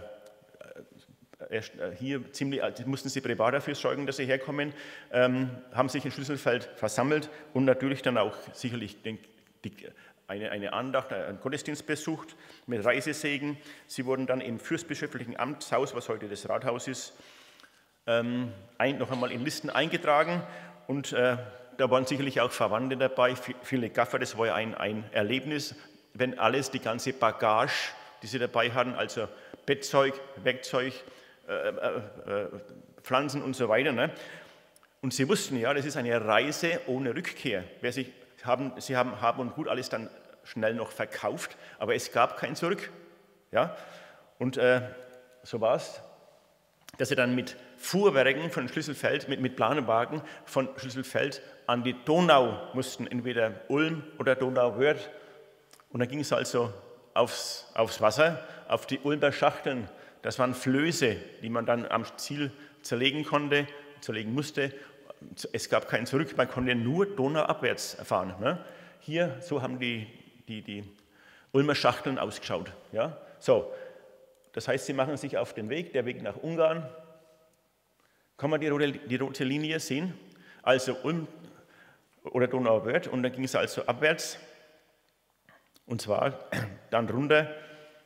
hier ziemlich, mussten sie privat dafür sorgen, dass sie herkommen, ähm, haben sich in Schlüsselfeld versammelt und natürlich dann auch sicherlich den, die, eine, eine Andacht, einen Gottesdienst besucht mit Reisesegen. Sie wurden dann im fürstbischöflichen Amtshaus, was heute das Rathaus ist, ähm, ein, noch einmal in Listen eingetragen und äh, da waren sicherlich auch Verwandte dabei, viele Gaffer, das war ja ein, ein Erlebnis, wenn alles, die ganze Bagage, die sie dabei hatten, also Bettzeug, Werkzeug, Äh, äh, Pflanzen und so weiter. Ne? Und sie wussten ja, das ist eine Reise ohne Rückkehr. Wer sich, haben, sie haben Hab und Gut alles dann schnell noch verkauft, aber es gab kein Zurück. Ja? Und äh, so war es, dass sie dann mit Fuhrwerken von Schlüsselfeld, mit, mit Planwagen von Schlüsselfeld an die Donau mussten, entweder Ulm oder Donauwörth. Und dann ging es also aufs, aufs Wasser, auf die Ulmer Schachteln. Das waren Flöße, die man dann am Ziel zerlegen konnte, zerlegen musste, es gab kein Zurück, man konnte nur donauabwärts fahren. Ne? Hier, so haben die, die, die Ulmer Schachteln ausgeschaut. Ja? So, das heißt, sie machen sich auf den Weg, der Weg nach Ungarn. Kann man die rote, die rote Linie sehen? Also Ulm oder Donauwörth, und dann ging es also abwärts, und zwar dann runter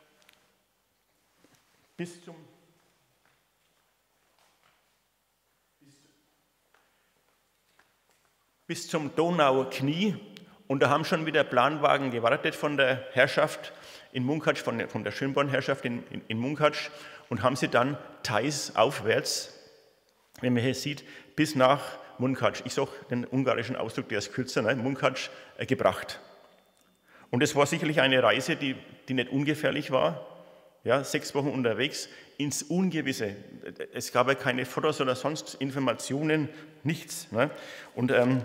bis zum bis zum Donauknie, und da haben schon wieder Planwagen gewartet von der Herrschaft in Munkacs, von der, von der Schönborn-Herrschaft in, in, in Munkacs, und haben sie dann Theiß aufwärts, wenn man hier sieht, bis nach Munkacs, ich sage den ungarischen Ausdruck, der ist kürzer, ne, Munkacs, äh, gebracht. Und es war sicherlich eine Reise, die, die nicht ungefährlich war, ja, sechs Wochen unterwegs, ins Ungewisse. Es gab ja keine Fotos oder sonst Informationen, nichts. Ne? Und ähm,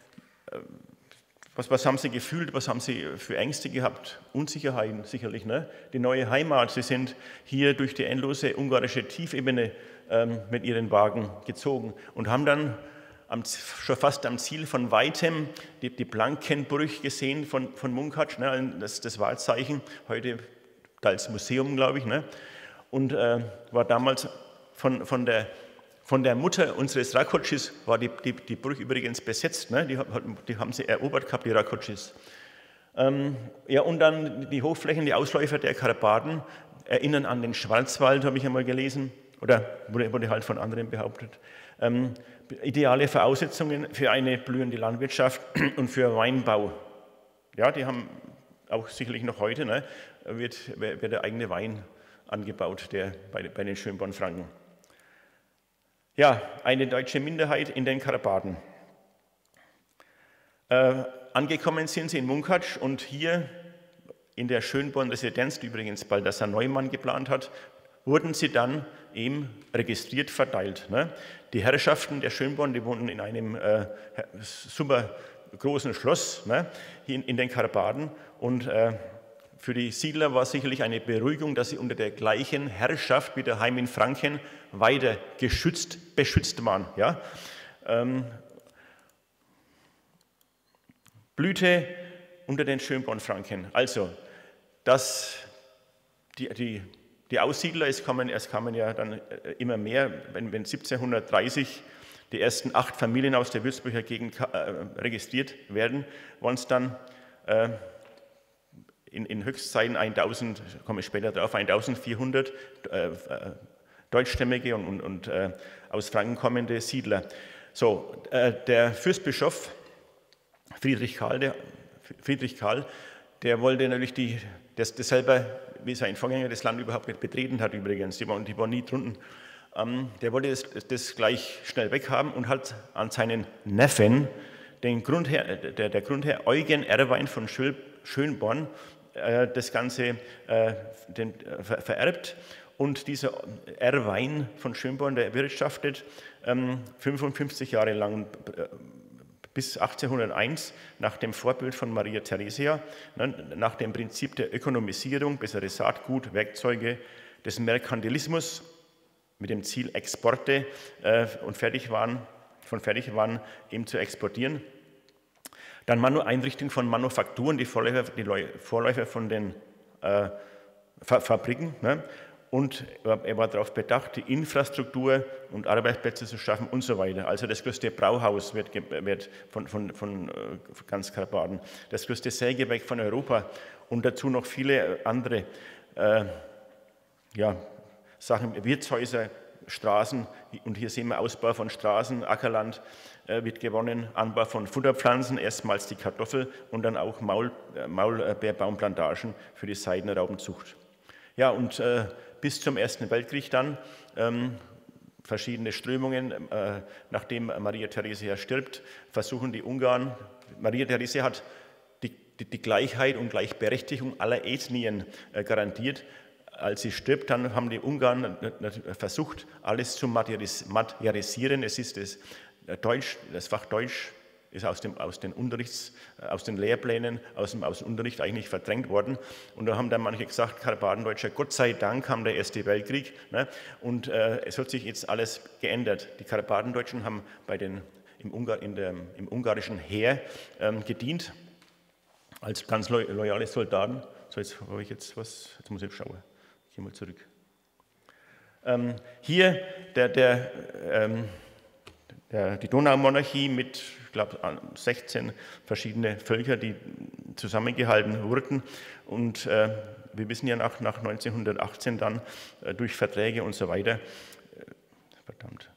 was, was haben Sie gefühlt, was haben Sie für Ängste gehabt? Unsicherheiten sicherlich. Ne? Die neue Heimat, Sie sind hier durch die endlose ungarische Tiefebene ähm, mit Ihren Wagen gezogen und haben dann am, schon fast am Ziel von Weitem die, die Blankenburg gesehen von, von Munkacs, ne? das, das Wahrzeichen, heute als Museum, glaube ich, ne? Und äh, war damals von, von, der, von der Mutter unseres Rakoczis, war die, die, die Burg übrigens besetzt, ne? die, die haben sie erobert gehabt, die Rakoczis. Ähm, ja, und dann die Hochflächen, die Ausläufer der Karpaten erinnern an den Schwarzwald, habe ich einmal gelesen, oder wurde, wurde halt von anderen behauptet. Ähm, ideale Voraussetzungen für eine blühende Landwirtschaft und für Weinbau. Ja, die haben auch sicherlich noch heute, ne, wird, wird der eigene Wein angebaut, der bei, bei den Schönborn-Franken. Ja, eine deutsche Minderheit in den Karpaten. Äh, angekommen sind sie in Munkacs, und hier in der Schönborn-Residenz, die übrigens Balthasar Neumann geplant hat, wurden sie dann eben registriert verteilt. Ne? Die Herrschaften der Schönborn, die wohnten in einem äh, super großen Schloss, ne, hier in, in den Karpaten, und äh, für die Siedler war sicherlich eine Beruhigung, dass sie unter der gleichen Herrschaft wie daheim in Franken weiter geschützt, beschützt waren. Ja? Ähm, Blüte unter den Schönborn-Franken. Also, dass die, die, die Aussiedler, es kamen, es kamen ja dann immer mehr, wenn, wenn siebzehnhundertdreißig die ersten acht Familien aus der Würzburger Gegend äh, registriert werden, waren es dann äh, in, in Höchstzeiten eintausend, komme ich später drauf, eintausendvierhundert äh, deutschstämmige und, und, und äh, aus Franken kommende Siedler. So, äh, der Fürstbischof Friedrich Karl, der, Friedrich Karl, der wollte natürlich die, das, das selber, wie sein Vorgänger, das Land überhaupt nicht betreten hat übrigens, die waren, die waren nie drunten. Ähm, der wollte das, das gleich schnell weghaben und hat an seinen Neffen, den Grundherr, der, der Grundherr Eugen Erwein von Schön, Schönborn, äh, das Ganze äh, den, äh, ver, vererbt. Und dieser Erwein von Schönborn, der erwirtschaftet ähm, fünfundfünfzig Jahre lang, äh, bis achtzehnhunderteins, nach dem Vorbild von Maria Theresia, ne, nach dem Prinzip der Ökonomisierung, bessere Saatgut, Werkzeuge, des Merkantilismus, mit dem Ziel, Exporte äh, und Fertigwaren, von Fertigwaren eben zu exportieren. Dann Manu Einrichtung von Manufakturen, die Vorläufer, die Vorläufer von den äh, Fa Fabriken. Ne? Und er war darauf bedacht, die Infrastruktur und Arbeitsplätze zu schaffen und so weiter. Also das größte Brauhaus wird, wird von, von, von ganz Karpaten, das größte Sägewerk von Europa und dazu noch viele andere äh, ja, Sachen, Wirtshäuser, Straßen, und hier sehen wir Ausbau von Straßen, Ackerland äh, wird gewonnen, Anbau von Futterpflanzen, erstmals die Kartoffel und dann auch Maul, äh, Maulbeerbaumplantagen für die Seidenraubenzucht. Ja, und äh, bis zum Ersten Weltkrieg dann ähm, verschiedene Strömungen, äh, nachdem Maria Theresia stirbt, versuchen die Ungarn, Maria Theresia hat die, die, die Gleichheit und Gleichberechtigung aller Ethnien äh, garantiert. Als sie stirbt, dann haben die Ungarn versucht, alles zu materialisieren. Es ist das Deutsch, das Fach Deutsch ist aus, dem, aus, den Unterrichts, aus den Lehrplänen, aus dem, aus dem Unterricht eigentlich verdrängt worden. Und da haben dann manche gesagt, Karpatendeutscher, Gott sei Dank kam der Erste Weltkrieg, ne? Und äh, es hat sich jetzt alles geändert. Die Karpatendeutschen haben bei den im, Ungar, in der, im ungarischen Heer ähm, gedient, als ganz lo loyale Soldaten. So, jetzt habe ich jetzt was, jetzt muss ich schauen. Ich gehe mal zurück. Ähm, hier der, der, ähm, der, die Donaumonarchie mit, ich glaube, sechzehn verschiedene Völker, die zusammengehalten wurden. Und äh, wir wissen ja nach, nach neunzehnhundertachtzehn dann äh, durch Verträge und so weiter, äh, verdammt,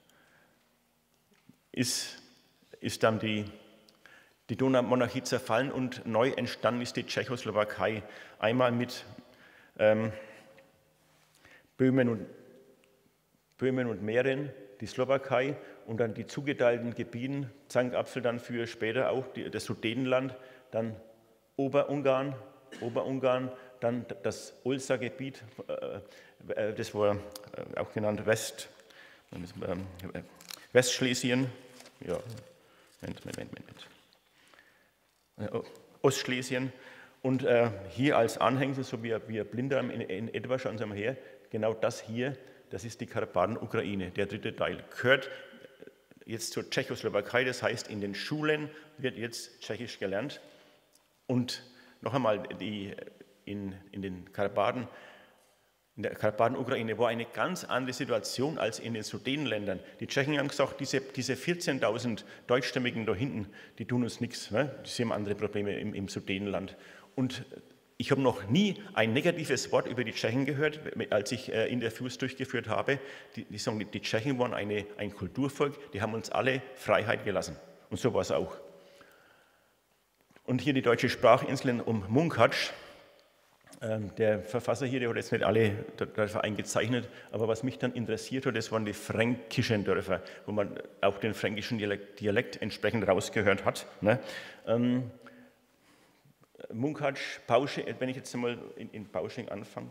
ist, ist dann die, die Donaumonarchie zerfallen und neu entstanden ist die Tschechoslowakei. Einmal mit ähm, Böhmen und Böhmen und Mähren, die Slowakei und dann die zugeteilten Gebieten, Zankapfel dann für später auch die, das Sudetenland, dann Oberungarn, Oberungarn, dann das Olsa-Gebiet, äh, das war auch genannt West, äh, Westschlesien, ja, Moment, Moment, Moment, Ostschlesien und äh, hier als Anhängsel, so wie, wie Blinddarm in, in etwa, schauen Sie mal her, genau das hier. Das ist die Karpaten-Ukraine, der dritte Teil. Gehört jetzt zur Tschechoslowakei, das heißt, in den Schulen wird jetzt Tschechisch gelernt. Und noch einmal, die, in, in den Karpaten, in der Karpaten-Ukraine war eine ganz andere Situation als in den Sudetenländern. Die Tschechen haben gesagt, diese, diese vierzehntausend Deutschstämmigen da hinten, die tun uns nichts. Ne? Die haben andere Probleme im, im Sudetenland. Und ich habe noch nie ein negatives Wort über die Tschechen gehört, als ich äh, Interviews durchgeführt habe. Die, die sagen, die Tschechen waren eine, ein Kulturvolk, die haben uns alle Freiheit gelassen. Und so war es auch. Und hier die deutsche Sprachinseln um Munkacs. Ähm, der Verfasser hier, der hat jetzt nicht alle Dörfer eingezeichnet, aber was mich dann interessiert hat, das waren die fränkischen Dörfer, wo man auch den fränkischen Dialekt, Dialekt entsprechend rausgehört hat. Ne? Ähm, Munkacs, Pausching, wenn ich jetzt mal in, in Pausching anfange,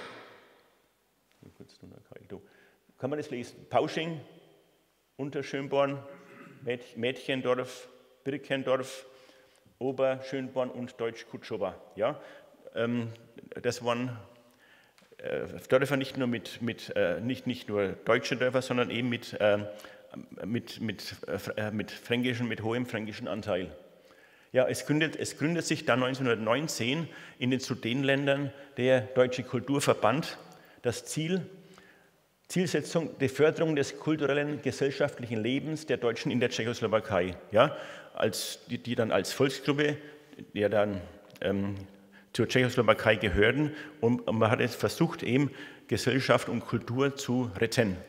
kann man das lesen? Pausching, Unterschönborn, Mädchendorf, Birkendorf, Oberschönborn und Deutsch-Kutschowa. Ja? Ähm, das waren äh, Dörfer nicht nur mit, mit äh, nicht, nicht nur deutsche Dörfer, sondern eben mit, äh, mit, mit, äh, mit fränkischen, mit hohem fränkischen Anteil. Ja, es gründet, es gründet sich dann neunzehnhundertneunzehn in den Sudetenländern der Deutsche Kulturverband. Das Ziel, Zielsetzung, die Förderung des kulturellen, gesellschaftlichen Lebens der Deutschen in der Tschechoslowakei. Ja, als, die, die dann als Volksgruppe, die dann ähm, zur Tschechoslowakei gehörten, und man hat jetzt versucht, eben Gesellschaft und Kultur zu retten.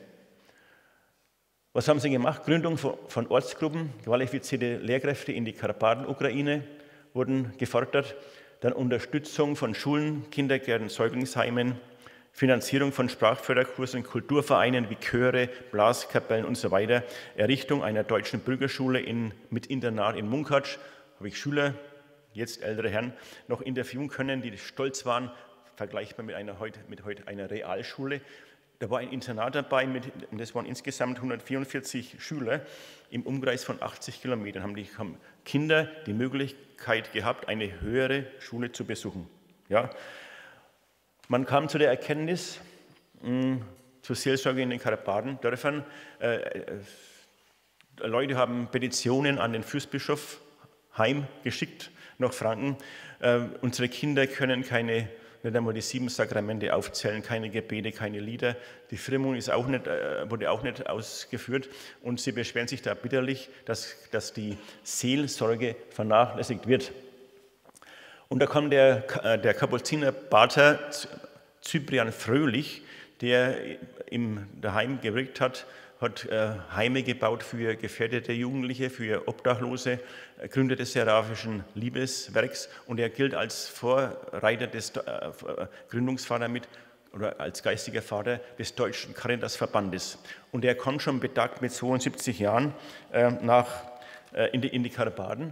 Was haben sie gemacht? Gründung von Ortsgruppen, qualifizierte Lehrkräfte in die Karpaten-Ukraine wurden gefordert, dann Unterstützung von Schulen, Kindergärten, Säuglingsheimen, Finanzierung von Sprachförderkursen, Kulturvereinen wie Chöre, Blaskapellen und so weiter, Errichtung einer deutschen Bürgerschule in, mit Internat in Munkacs, habe ich Schüler, jetzt ältere Herren, noch interviewen können, die stolz waren, vergleichbar mit einer, mit heute einer Realschule. Da war ein Internat dabei, mit, das waren insgesamt hundertvierundvierzig Schüler im Umkreis von achtzig Kilometern. Haben die haben Kinder die Möglichkeit gehabt, eine höhere Schule zu besuchen. Ja. Man kam zu der Erkenntnis, mh, zur Seelsorge in den Karpatendörfern, äh, äh, Leute haben Petitionen an den Fürstbischof heimgeschickt nach Franken. Äh, unsere Kinder können keine nicht einmal die sieben Sakramente aufzählen, keine Gebete, keine Lieder. Die Firmung ist auch nicht, wurde auch nicht ausgeführt und sie beschweren sich da bitterlich, dass, dass die Seelsorge vernachlässigt wird. Und da kam der, der Kapuzinerpater Cyprian Fröhlich, der im daheim gewirkt hat, hat äh, Heime gebaut für gefährdete Jugendliche, für Obdachlose, äh, Gründer des Seraphischen Liebeswerks und er gilt als Vorreiter des äh, Gründungsvater mit oder als geistiger Vater des Deutschen Caritasverbandes. Und er kommt schon betagt mit zweiundsiebzig Jahren äh, nach, äh, in, die, in die Karpaten.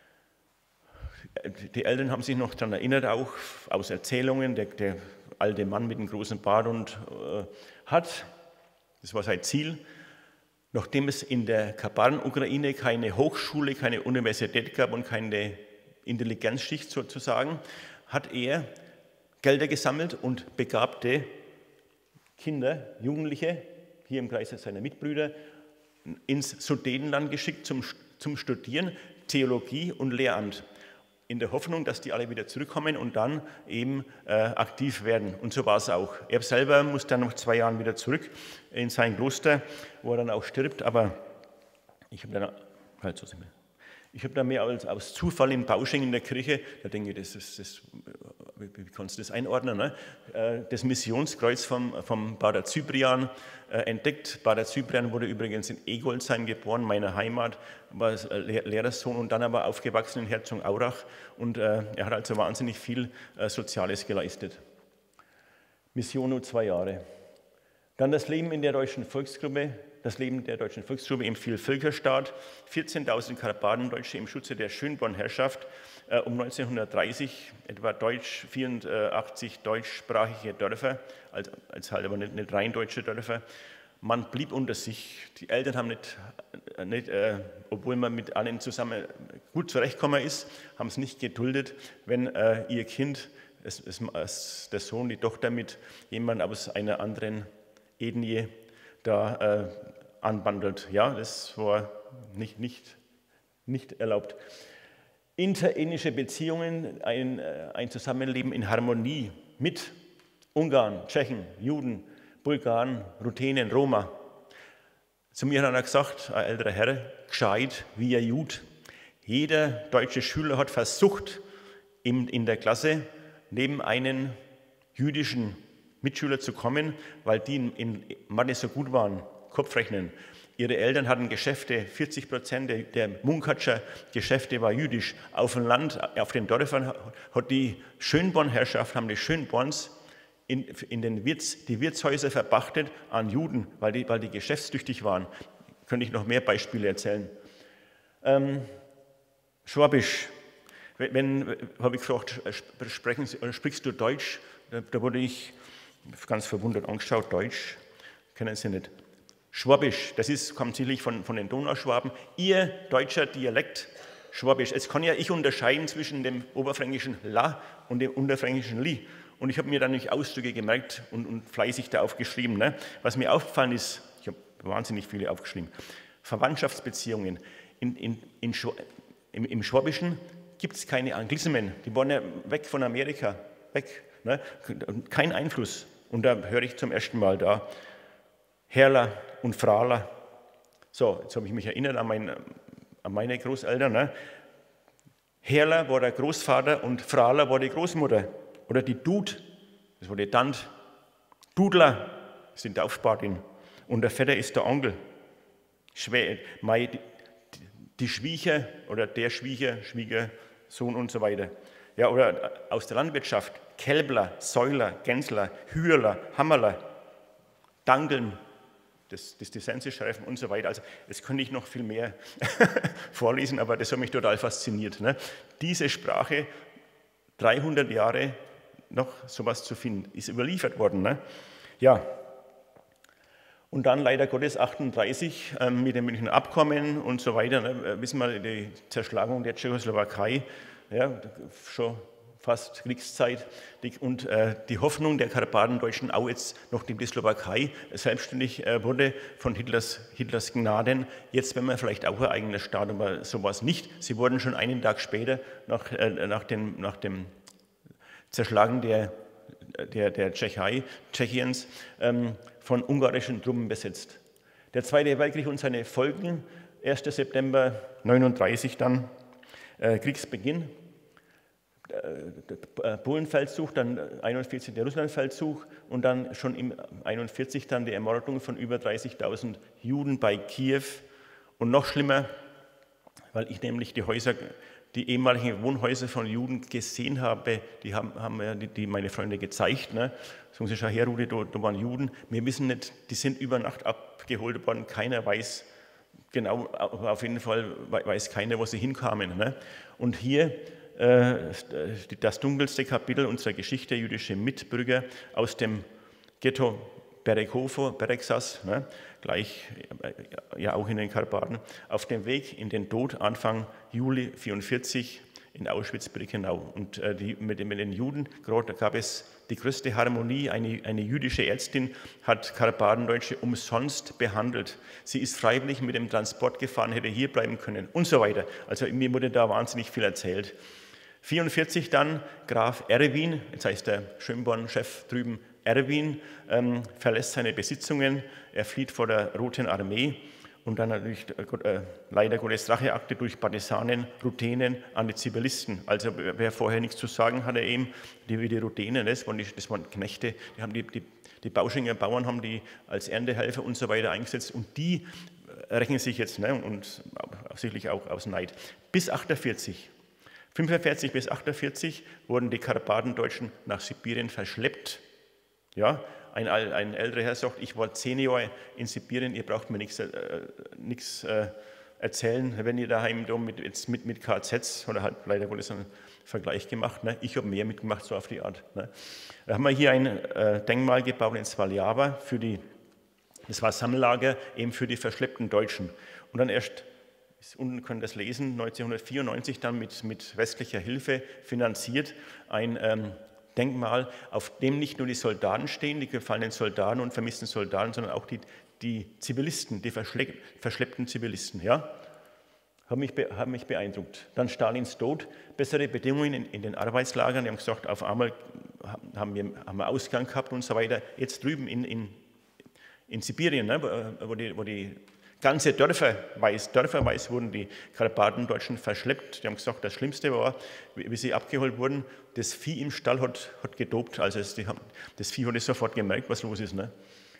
Die Eltern haben sich noch daran erinnert, auch aus Erzählungen, der, der alte Mann mit dem großen Bart und äh, hat, das war sein Ziel, nachdem es in der Karpaten-Ukraine keine Hochschule, keine Universität gab und keine Intelligenzschicht sozusagen, hat er Gelder gesammelt und begabte Kinder, Jugendliche, hier im Kreis seiner Mitbrüder, ins Sudetenland geschickt zum, zum Studieren, Theologie und Lehramt, in der Hoffnung, dass die alle wieder zurückkommen und dann eben äh, aktiv werden. Und so war es auch. Er selber muss dann nach zwei Jahren wieder zurück in sein Kloster, wo er dann auch stirbt, aber ich habe dann, halt so sind wir. Ich habe da mehr als aus Zufall in Bausching in der Kirche, da denke ich, das ist, das, wie, wie kannst du das einordnen, ne? Das Missionskreuz vom, vom Pater Cyprian äh, entdeckt. Pater Cyprian wurde übrigens in Egoldsheim geboren, meiner Heimat, war Lehrerssohn und dann aber aufgewachsen in Herzogenaurach und äh, er hat also wahnsinnig viel äh, Soziales geleistet. Mission nur zwei Jahre. Dann das Leben in der deutschen Volksgruppe. Das Leben der deutschen Volksgruppe im Vielvölkerstaat, vierzehntausend Karpatendeutsche im Schutze der Schönborn-Herrschaft, äh, um neunzehnhundertdreißig etwa deutsch, vierundachtzig deutschsprachige Dörfer, als, als halt aber nicht, nicht rein deutsche Dörfer. Man blieb unter sich, die Eltern haben nicht, nicht äh, obwohl man mit allen zusammen gut zurechtgekommen ist, haben es nicht geduldet, wenn äh, ihr Kind, es, es, es, der Sohn, die Tochter mit jemandem aus einer anderen Ethnie da äh, anbandelt. Ja, das war nicht, nicht, nicht erlaubt. Interethnische Beziehungen, ein, äh, ein Zusammenleben in Harmonie mit Ungarn, Tschechen, Juden, Bulgaren, Ruthenen, Roma. Zu mir hat er gesagt, ein älterer Herr, gescheit wie ein Jud. Jeder deutsche Schüler hat versucht, in, in der Klasse neben einen jüdischen Mitschüler zu kommen, weil die in, in Mathe so gut waren, Kopfrechnen. Ihre Eltern hatten Geschäfte, vierzig Prozent der, der Munkatscher Geschäfte war jüdisch. Auf dem Land, auf den Dörfern hat die Schönborn-Herrschaft, haben die Schönborns in, in den Wirts, die Wirtshäuser verpachtet an Juden, weil die, weil die geschäftstüchtig waren. Könnte ich noch mehr Beispiele erzählen. Ähm, Schwabisch. Wenn, wenn habe ich gefragt, sprechen, sprichst du Deutsch? Da, da wurde ich ganz verwundert angeschaut, Deutsch, kennen Sie nicht. Schwabisch, das ist, kommt sicherlich von, von den Donauschwaben. Ihr deutscher Dialekt, Schwabisch. Jetzt kann ja ich unterscheiden zwischen dem oberfränkischen La und dem unterfränkischen Li. Und ich habe mir dann nicht Ausdrücke gemerkt und, und fleißig da aufgeschrieben. Ne? Was mir aufgefallen ist, ich habe wahnsinnig viele aufgeschrieben, Verwandtschaftsbeziehungen. In, in, in Schw im, Im Schwabischen gibt es keine Anglizismen. Die waren ja weg von Amerika, weg. Ne? Kein Einfluss. Und da höre ich zum ersten Mal da Herrler und Frahler. So, jetzt habe ich mich erinnert an, mein, an meine Großeltern. Ne? Herrler war der Großvater und Frahler war die Großmutter. Oder die Dud, das war die Tante. Dudler ist die Taufpatin. Und der Vetter ist der Onkel. Schwer, die, die Schwieger oder der Schwieger, Schwiegersohn und so weiter. Ja, oder aus der Landwirtschaft. Kälbler, Säuler, Gänsler, Hührler, Hammerler, Dangeln, das, das die Sense schreiben und so weiter. Also jetzt könnte ich noch viel mehr vorlesen, aber das hat mich total fasziniert. Ne? Diese Sprache, dreihundert Jahre noch sowas zu finden, ist überliefert worden. Ne? Ja, und dann leider Gottes achtunddreißig ähm, mit dem Münchner Abkommen und so weiter, ne? Wissen wir, die Zerschlagung der Tschechoslowakei, ja, schon fast Kriegszeit, und äh, die Hoffnung der Karpatendeutschen, auch jetzt, nachdem die Slowakei selbstständig äh, wurde von Hitlers, Hitlers Gnaden, jetzt wären wir vielleicht auch ein eigener Staat, aber sowas nicht. Sie wurden schon einen Tag später, nach, äh, nach, dem, nach dem Zerschlagen der, der, der Tschechei, Tschechiens, ähm, von ungarischen Truppen besetzt. Der Zweite Weltkrieg und seine Folgen, erster September neununddreißig dann, äh, Kriegsbeginn, Polenfeldzug, dann einundvierzig der Russlandfeldzug und dann schon im einundvierzig dann die Ermordung von über dreißigtausend Juden bei Kiew. Und noch schlimmer, weil ich nämlich die Häuser, die ehemaligen Wohnhäuser von Juden gesehen habe, die haben, haben ja die, die meine Freunde gezeigt. Ne? Sagen sie, schau her, Rudi, da, da waren Juden. Wir wissen nicht, die sind über Nacht abgeholt worden, keiner weiß genau, auf jeden Fall weiß keiner, wo sie hinkamen. Ne? Und hier das dunkelste Kapitel unserer Geschichte, jüdische Mitbürger aus dem Ghetto Berekhovo, Bereksas, ne, gleich ja auch in den Karpaten, auf dem Weg in den Tod Anfang Juli vierundvierzig in Auschwitz-Birkenau. Und äh, die, mit, mit den Juden, da gab es die größte Harmonie. Eine, eine jüdische Ärztin hat Karl-Badendeutsche umsonst behandelt. Sie ist freiwillig mit dem Transport gefahren, hätte hier bleiben können und so weiter. Also mir wurde da wahnsinnig viel erzählt. vierundvierzig dann Graf Erwin, jetzt heißt der Schönborn-Chef drüben Erwin, ähm, verlässt seine Besitzungen, er flieht vor der Roten Armee und dann natürlich äh, leider Gottes Racheakte durch Partisanen, Ruthenen an die Zivilisten. Also wer vorher nichts zu sagen hatte, eben die, die Ruthenen, das waren, die, das waren Knechte, die haben die, die, die Bauschinger Bauern haben die als Erntehelfer und so weiter eingesetzt und die rechnen sich jetzt, ne, und sicherlich auch aus Neid. Bis achtundvierzig. fünfundvierzig bis achtundvierzig wurden die Karpatendeutschen nach Sibirien verschleppt. Ja, ein, ein älterer Herr sagt, ich war zehn Jahre in Sibirien, ihr braucht mir nichts, äh, nichts äh, erzählen, wenn ihr daheim da mit, jetzt mit, mit K Zs, oder halt leider Gottes einen Vergleich gemacht, ne? Ich habe mehr mitgemacht, so auf die Art. Ne? Da haben wir hier ein äh, Denkmal gebaut in Svaljava, für die, das war Sammellager eben für die verschleppten Deutschen. Und dann erst, unten können das lesen, neunzehnhundertvierundneunzig dann mit, mit westlicher Hilfe finanziert, ein ähm, Denkmal, auf dem nicht nur die Soldaten stehen, die gefallenen Soldaten und vermissten Soldaten, sondern auch die, die Zivilisten, die verschleppten Zivilisten, ja, haben mich, haben mich beeindruckt. Dann Stalins Tod, bessere Bedingungen in, in den Arbeitslagern, die haben gesagt, auf einmal haben wir, haben wir Ausgang gehabt und so weiter. Jetzt drüben in, in, in Sibirien, ne, wo die, wo die ganze Dörfer weiß, dörferweise wurden die Karpatendeutschen verschleppt. Die haben gesagt, das Schlimmste war, wie, wie sie abgeholt wurden, das Vieh im Stall hat, hat gedopt. Also das, die haben, das Vieh hat sofort gemerkt, was los ist. Ne?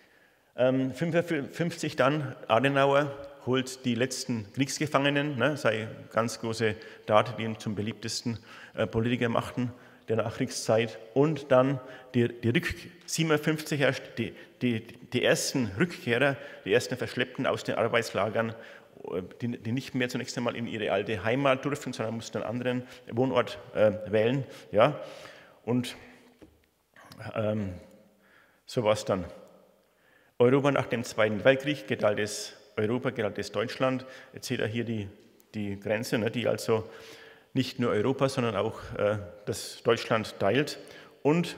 Ähm, fünfundfünfzig dann, Adenauer holt die letzten Kriegsgefangenen, ne, sei ganz große Tat, die ihn zum beliebtesten äh, Politiker machten der Nachkriegszeit. Und dann die, die Rück siebenundfünfzig erst, die, die, die ersten Rückkehrer, die ersten Verschleppten aus den Arbeitslagern, die, die nicht mehr zunächst einmal in ihre alte Heimat durften, sondern mussten einen anderen Wohnort äh, wählen. Ja? Und ähm, so war es dann. Europa nach dem Zweiten Weltkrieg, geteiltes Europa, geteiltes Deutschland. Jetzt seht ihr hier die, die Grenze, ne, die also nicht nur Europa, sondern auch äh, das Deutschland teilt. Und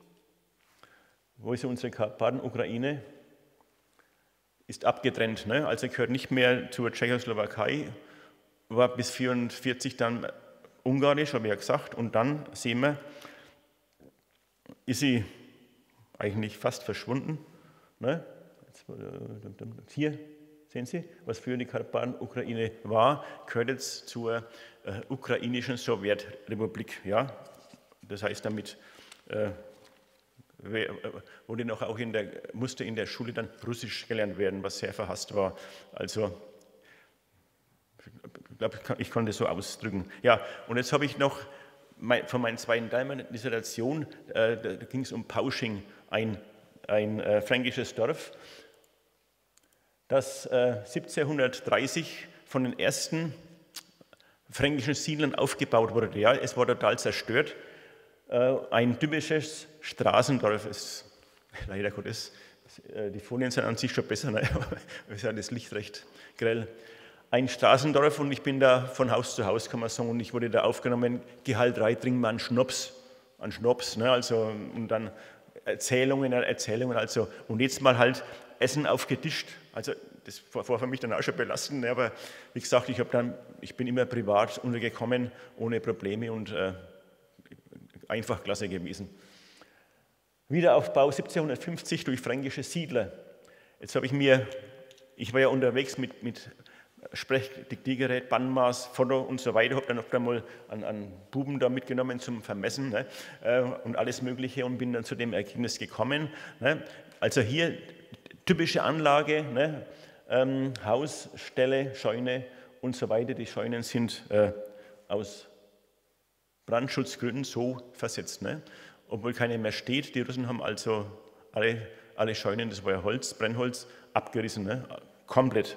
wo ist unsere Karpaten-Ukraine? Ist abgetrennt, ne? Also gehört nicht mehr zur Tschechoslowakei, war bis neunzehnhundertvierundvierzig dann ungarisch, habe ich ja gesagt. Und dann sehen wir, ist sie eigentlich fast verschwunden. Ne? Hier sehen Sie, was früher die Karpaten-Ukraine war, gehört jetzt zur äh, ukrainischen Sowjetrepublik. Ja? Das heißt, damit äh, wurde noch auch in der, musste in der Schule dann Russisch gelernt werden, was sehr verhasst war. Also, ich glaube, ich, ich konnte das so ausdrücken. Ja, und jetzt habe ich noch mein, von meinen zweiten Teil meiner Dissertation, äh, da, da ging es um Pausching, ein, ein äh, fränkisches Dorf, das äh, siebzehnhundertdreißig von den ersten fränkischen Siedlern aufgebaut wurde. Ja, es war total zerstört. Äh, ein typisches Straßendorf ist, leider Gottes, äh, die Folien sind an sich schon besser, ne? Aber ist ja das Licht recht grell. Ein Straßendorf und ich bin da von Haus zu Haus, kann man sagen, und ich wurde da aufgenommen, Gehalt drei, trink mal einen Schnaps, einen Schnaps, ne? Also, und dann Erzählungen, Erzählungen, also, und jetzt mal halt Essen aufgetischt. Also das war für mich dann auch schon belastend, aber wie gesagt, ich, dann, ich bin immer privat untergekommen, ohne Probleme und äh, einfach klasse gewesen. Wiederaufbau siebzehnhundertfünfzig durch fränkische Siedler. Jetzt habe ich mir, ich war ja unterwegs mit, mit Sprechdiktiergerät, Bandmaß, Foto und so weiter, habe dann noch einmal einen, einen Buben da mitgenommen zum Vermessen, ne, äh, und alles Mögliche und bin dann zu dem Ergebnis gekommen. Ne. Also hier typische Anlage, ne, ähm, Haus, Ställe, Scheune und so weiter. Die Scheunen sind äh, aus Brandschutzgründen so versetzt, ne, obwohl keine mehr steht. Die Russen haben also alle, alle Scheunen, das war ja Holz, Brennholz, abgerissen, ne, komplett.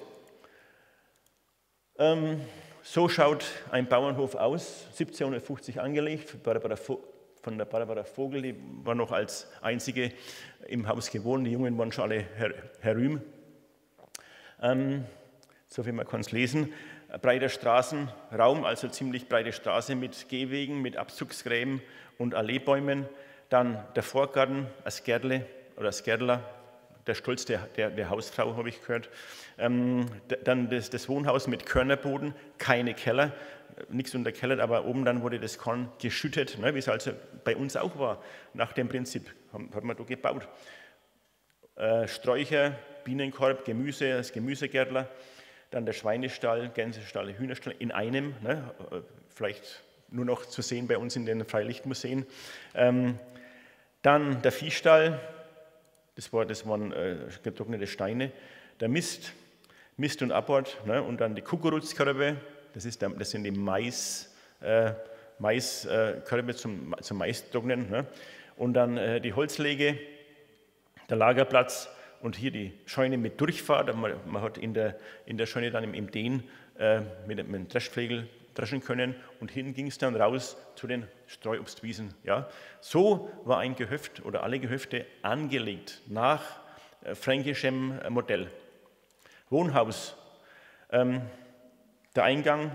Ähm, so schaut ein Bauernhof aus, siebzehnhundertfünfzig angelegt, Barbara von der Barbara Vogel, die war noch als einzige im Haus gewohnt, die Jungen waren schon alle her herüben. Ähm, so viel man kann es lesen. breiter Straßenraum, also ziemlich breite Straße mit Gehwegen, mit Abzugsgräben und Alleebäumen. Dann der Vorgarten, das Gärtle oder das Gärtler, der Stolz der, der, der Hausfrau, habe ich gehört. Ähm, dann das, das Wohnhaus mit Körnerboden, keine Keller, nichts unterkellert, aber oben dann wurde das Korn geschüttet, ne, wie es also bei uns auch war. Nach dem Prinzip haben, hat man da gebaut. Äh, Sträucher, Bienenkorb, Gemüse, das Gemüsegärtler, dann der Schweinestall, Gänsestall, Hühnerstall in einem, ne, vielleicht nur noch zu sehen bei uns in den Freilichtmuseen. Ähm, dann der Viehstall, das, war, das waren äh, getrocknete Steine, der Mist, Mist und Abort, ne, und dann die Kukuruzkörbe, das, ist der, das sind die Mais, äh, Maiskörbe äh, zum, zum Maistrocknen, ne, und dann äh, die Holzlege, der Lagerplatz und hier die Scheune mit Durchfahrt. Man, man hat in der, in der Scheune dann im, im Dehn äh, mit, mit dem Dreschflegel dreschen können und hinten ging es dann raus zu den Streuobstwiesen. Ja. So war ein Gehöft oder alle Gehöfte angelegt nach äh, fränkischem Modell. Wohnhaus, ähm, der Eingang,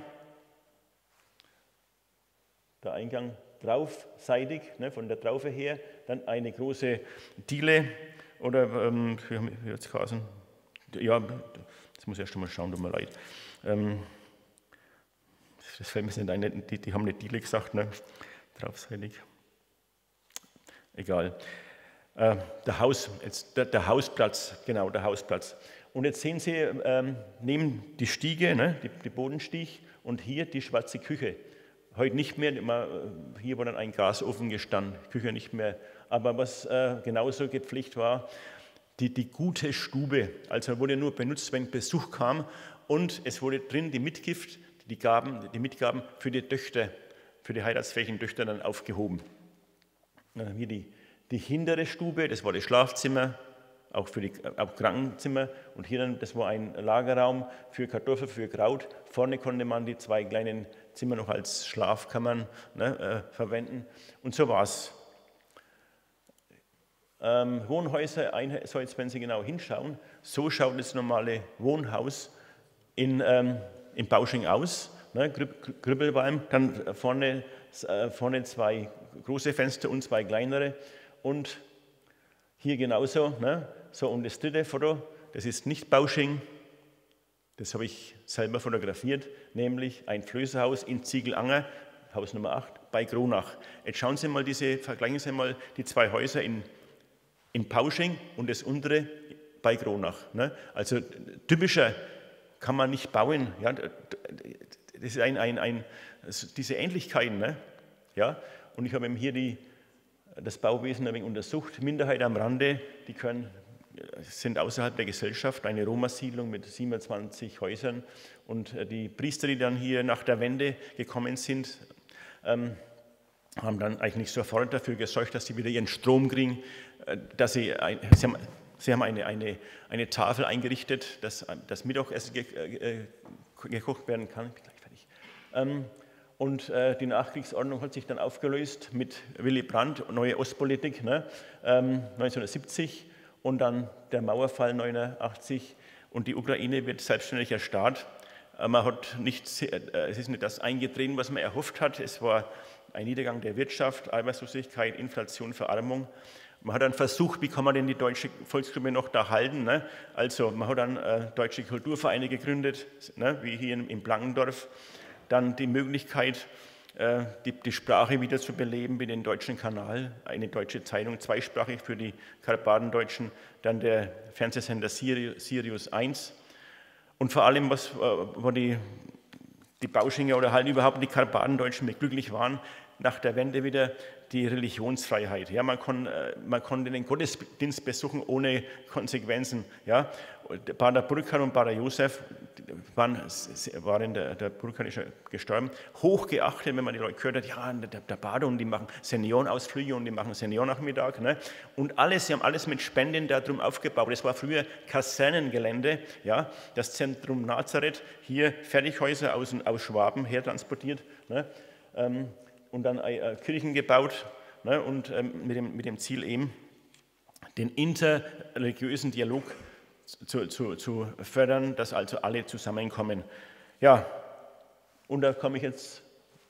der Eingang draufseitig, ne, von der Traufe her, dann eine große Diele oder, ähm, wie haben wir jetzt geheißen? Ja, das muss ich erst einmal schauen, tut mir leid. Ähm, das fällt mir nicht ein, die, die haben eine Diele gesagt, ne, draufseitig. Egal. Äh, der, Haus, jetzt, der, der Hausplatz, genau, der Hausplatz. Und jetzt sehen Sie, ähm, neben die Stiege, ne, die, die Bodenstieg und hier die schwarze Küche. Heute nicht mehr, immer, hier war dann ein Gasofen gestanden, Küche nicht mehr. Aber was äh, genauso gepflegt war, die, die gute Stube. Also wurde nur benutzt, wenn Besuch kam und es wurde drin die Mitgift, die, Gaben, die Mitgaben für die Töchter, für die heiratsfähigen Töchter dann aufgehoben. Dann haben wir die, die hintere Stube, das war das Schlafzimmer, auch für die auch Krankenzimmer. Und hier dann, das war ein Lagerraum für Kartoffeln, für Kraut. Vorne konnte man die zwei kleinen Zimmer noch als Schlafkammern, ne, äh, verwenden. Und so war es. Ähm, Wohnhäuser, ein, so jetzt, wenn Sie genau hinschauen, so schaut das normale Wohnhaus in, ähm, in Bausching aus. Ne, Grüppelwalm, dann vorne, äh, vorne zwei große Fenster und zwei kleinere. Und hier genauso. Ne, so, und das dritte Foto, das ist nicht Bausching, das habe ich selber fotografiert, nämlich ein Flößerhaus in Ziegelanger, Haus Nummer acht, bei Kronach. Jetzt schauen Sie mal, diese, vergleichen Sie mal die zwei Häuser in, in Pausching und das untere bei Kronach. Ne? Also typischer kann man nicht bauen. Ja? Das ist ein, ein, ein, diese Ähnlichkeiten. Ne? Ja? Und ich habe eben hier die, das Bauwesen ein wenig untersucht. Minderheit am Rande, die können, sind außerhalb der Gesellschaft, eine Roma-Siedlung mit siebenundzwanzig Häusern. Und die Priester, die dann hier nach der Wende gekommen sind, ähm, haben dann eigentlich sofort dafür gesorgt, dass sie wieder ihren Strom kriegen, dass sie, ein, sie haben, sie haben eine, eine, eine Tafel eingerichtet, dass das Mittagessen ge, äh, gekocht werden kann. Ich bin gleich fertig. Ähm, Und äh, die Nachkriegsordnung hat sich dann aufgelöst mit Willy Brandt, neue Ostpolitik, ne, ähm, neunzehnhundertsiebzig und dann der Mauerfall neunundachtzig und die Ukraine wird selbstständiger Staat. Äh, man hat nicht, äh, es ist nicht das eingetreten, was man erhofft hat. Es war ein Niedergang der Wirtschaft, Arbeitslosigkeit, Inflation, Verarmung. Man hat dann versucht, wie kann man denn die deutsche Volksgruppe noch da halten. Ne? Also man hat dann äh, deutsche Kulturvereine gegründet, ne, wie hier in, in Blangendorf. Dann die Möglichkeit, die, die Sprache wieder zu beleben mit dem deutschen Kanal, eine deutsche Zeitung, zweisprachig für die Karpatendeutschen, dann der Fernsehsender Sirius eins. Und vor allem, was, wo die, die Bauschinger oder halt überhaupt die Karpatendeutschen mit glücklich waren, nach der Wende wieder die Religionsfreiheit. Ja, man, kon, man konnte den Gottesdienst besuchen ohne Konsequenzen. Ja. Pater Burkhard und Pater Josef waren, waren der, der Burkhard ist gestorben, hochgeachtet, wenn man die Leute gehört hat, ja, der, der Pater und die machen Seniorenausflüge und die machen Seniorennachmittag. Ne. Und alles, sie haben alles mit Spenden darum aufgebaut. Das war früher Kasernengelände, ja, das Zentrum Nazareth, hier Fertighäuser aus, aus Schwaben hertransportiert. Ne. Ähm, und dann äh, Kirchen gebaut, ne, und ähm, mit, dem, mit dem Ziel eben, den interreligiösen Dialog zu, zu, zu fördern, dass also alle zusammenkommen. Ja, Und da komme ich jetzt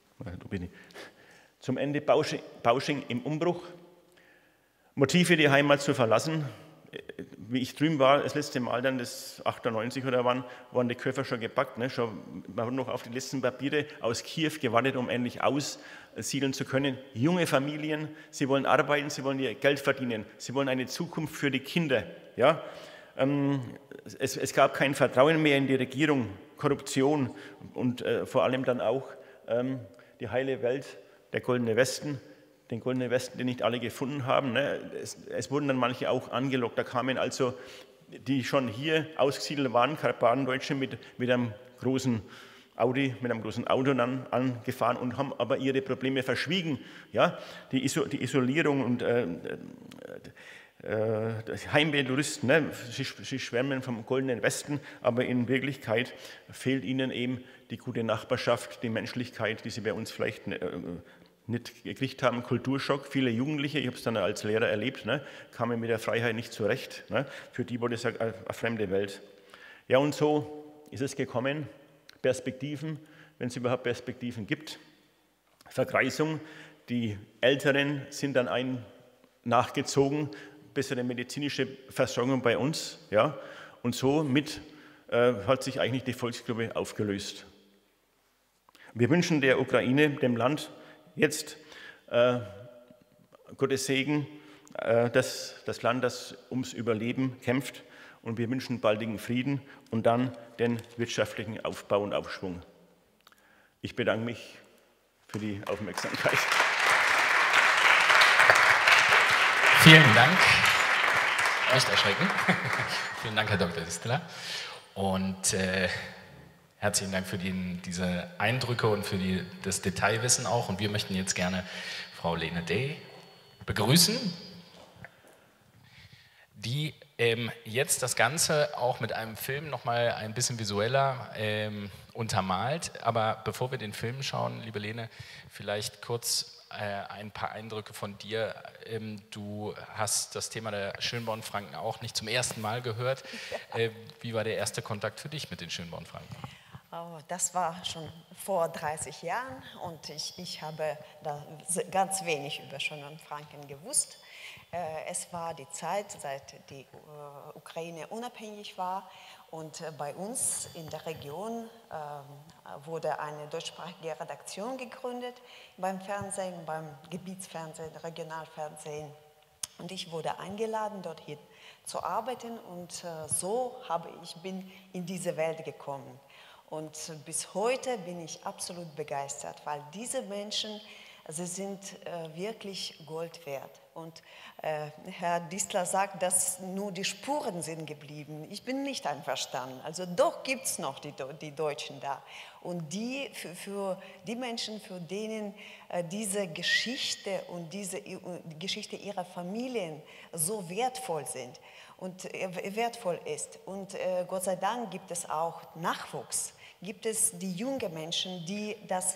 zum Ende. Bausching im Umbruch. Motive, die Heimat zu verlassen. Wie ich drüben war, das letzte Mal dann, das achtundneunzig oder wann, waren die Köffer schon gepackt. Ne? Schon, man hat noch auf die letzten Papiere aus Kiew gewartet, um endlich aussiedeln zu können. Junge Familien, sie wollen arbeiten, sie wollen ihr Geld verdienen, sie wollen eine Zukunft für die Kinder. Ja? Ähm, es, es gab kein Vertrauen mehr in die Regierung, Korruption und äh, vor allem dann auch ähm, die heile Welt, der Goldene Westen. Den Goldenen Westen, den nicht alle gefunden haben. Ne? Es, es wurden dann manche auch angelockt. Da kamen also, die schon hier ausgesiedelt waren, Karpatendeutsche mit, mit einem großen Audi, mit einem großen Auto dann angefahren und haben aber ihre Probleme verschwiegen. Ja? Die, Iso, die Isolierung und äh, äh, Heimweh-Touristen, ne? sie, sie schwärmen vom Goldenen Westen, aber in Wirklichkeit fehlt ihnen eben die gute Nachbarschaft, die Menschlichkeit, die sie bei uns vielleicht äh, nicht gekriegt haben, Kulturschock. Viele Jugendliche, ich habe es dann als Lehrer erlebt, ne, kamen mit der Freiheit nicht zurecht. Ne. Für die wurde es eine fremde Welt. Ja, und so ist es gekommen. Perspektiven, wenn es überhaupt Perspektiven gibt. Vergreisung, die Älteren sind dann ein nachgezogen, bessere medizinische Versorgung bei uns. Ja, und so mit äh, hat sich eigentlich die Volksgruppe aufgelöst. Wir wünschen der Ukraine, dem Land, jetzt äh, Gottes Segen, äh, dass das Land, das ums Überleben kämpft, und wir wünschen baldigen Frieden und dann den wirtschaftlichen Aufbau und Aufschwung. Ich bedanke mich für die Aufmerksamkeit. Vielen Dank. Echt erschreckend. Vielen Dank, Herr Doktor Distler. Und äh, herzlichen Dank für die, diese Eindrücke und für die, das Detailwissen auch. Und wir möchten jetzt gerne Frau Lene Day begrüßen, die ähm, jetzt das Ganze auch mit einem Film nochmal ein bisschen visueller ähm, untermalt. Aber bevor wir den Film schauen, liebe Lene, vielleicht kurz äh, ein paar Eindrücke von dir. Ähm, du hast das Thema der Schönborn-Franken auch nicht zum ersten Mal gehört. Äh, wie war der erste Kontakt für dich mit den Schönborn-Franken? Oh, das war schon vor dreißig Jahren und ich, ich habe da ganz wenig über Schönborn-Franken gewusst. Es war die Zeit, seit die Ukraine unabhängig war, und bei uns in der Region wurde eine deutschsprachige Redaktion gegründet beim Fernsehen, beim Gebietsfernsehen, Regionalfernsehen, und ich wurde eingeladen, dorthin zu arbeiten, und so habe ich bin in diese Welt gekommen. Und bis heute bin ich absolut begeistert, weil diese Menschen, sie sind äh, wirklich Gold wert. Und äh, Herr Distler sagt, dass nur die Spuren sind geblieben. Ich bin nicht einverstanden. Also doch gibt es noch die, die Deutschen da. Und die, für, für die Menschen, für denen äh, diese Geschichte und diese die Geschichte ihrer Familien so wertvoll sind und äh, wertvoll ist. Und äh, Gott sei Dank gibt es auch Nachwuchs. Gibt es die jungen Menschen, die das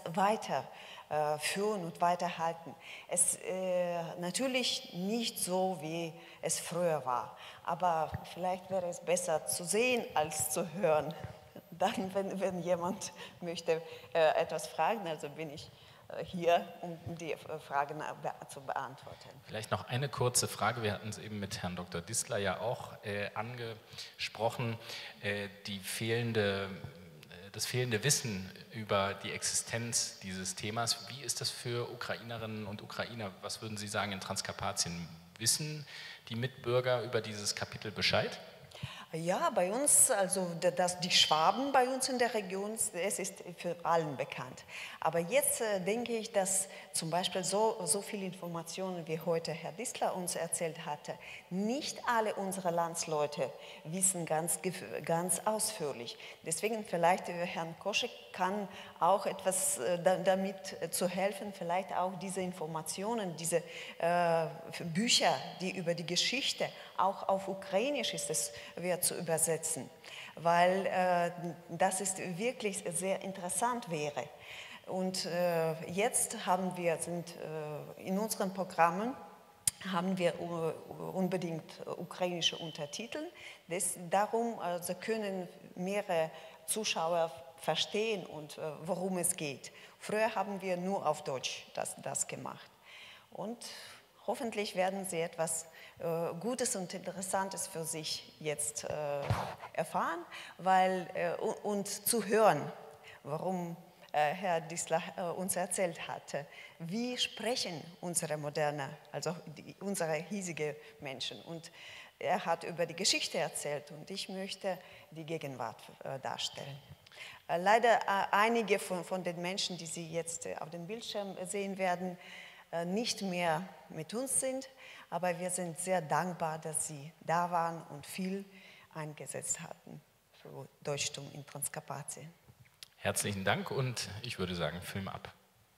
weiterführen und weiterhalten. Es äh, natürlich nicht so, wie es früher war, aber vielleicht wäre es besser zu sehen als zu hören. Dann, wenn, wenn jemand möchte äh, etwas fragen, also bin ich äh, hier, um die Fragen be zu beantworten. Vielleicht noch eine kurze Frage. Wir hatten es eben mit Herrn Doktor Distler ja auch äh, angesprochen, äh, die fehlende das fehlende Wissen über die Existenz dieses Themas. Wie ist das für Ukrainerinnen und Ukrainer? Was würden Sie sagen in Transkarpatien? Wissen die Mitbürger über dieses Kapitel Bescheid? Ja, bei uns, also das, die Schwaben bei uns in der Region, es ist für allen bekannt. Aber jetzt äh, denke ich, dass zum Beispiel so, so viele Informationen, wie heute Herr Distler uns erzählt hatte, nicht alle unsere Landsleute wissen ganz, ganz ausführlich. Deswegen vielleicht äh, Herrn Koschek kann auch etwas äh, da, damit äh, zu helfen, vielleicht auch diese Informationen, diese äh, Bücher, die über die Geschichte, auch auf Ukrainisch ist es, wird zu übersetzen, weil äh, das ist wirklich sehr interessant wäre. Und äh, jetzt haben wir, sind äh, in unseren Programmen haben wir unbedingt ukrainische Untertitel. Das, darum also können mehrere Zuschauer verstehen und äh, worum es geht. Früher haben wir nur auf Deutsch das, das gemacht. Und hoffentlich werden Sie etwas äh, Gutes und Interessantes für sich jetzt äh, erfahren, weil, äh, und zu hören, warum äh, Herr Dissler äh, uns erzählt hatte, wie sprechen unsere moderne, also die, unsere hiesige Menschen. Und er hat über die Geschichte erzählt und ich möchte die Gegenwart äh, darstellen. Äh, leider äh, einige von, von den Menschen, die Sie jetzt äh, auf dem Bildschirm sehen werden, nicht mehr mit uns sind, aber wir sind sehr dankbar, dass Sie da waren und viel eingesetzt hatten für Deutschtum in Transkarpatien. Herzlichen Dank und ich würde sagen, Film ab.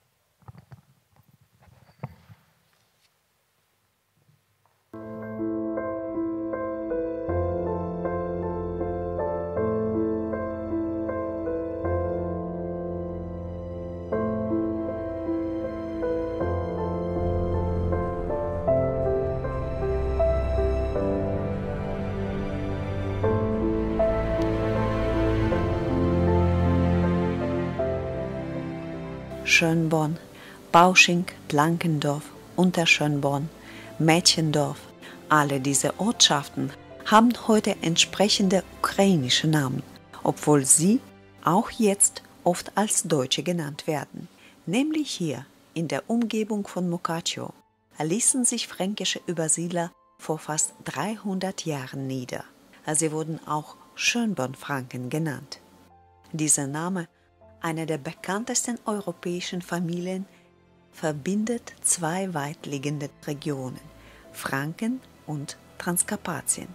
Schönborn, Bausching, Blankendorf, Unterschönborn, Mädchendorf, alle diese Ortschaften haben heute entsprechende ukrainische Namen, obwohl sie auch jetzt oft als Deutsche genannt werden. Nämlich hier in der Umgebung von Mukaciow ließen sich fränkische Übersiedler vor fast dreihundert Jahren nieder. Sie wurden auch Schönborn-Franken genannt. Dieser Name, eine der bekanntesten europäischen Familien, verbindet zwei weit liegende Regionen, Franken und Transkarpatien.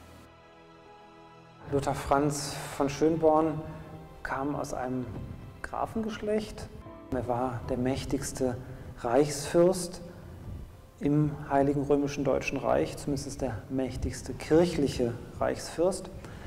Lothar Franz von Schönborn kam aus einem Grafengeschlecht. Er war der mächtigste Reichsfürst im Heiligen Römischen Deutschen Reich, zumindest der mächtigste kirchliche Reichsfürst.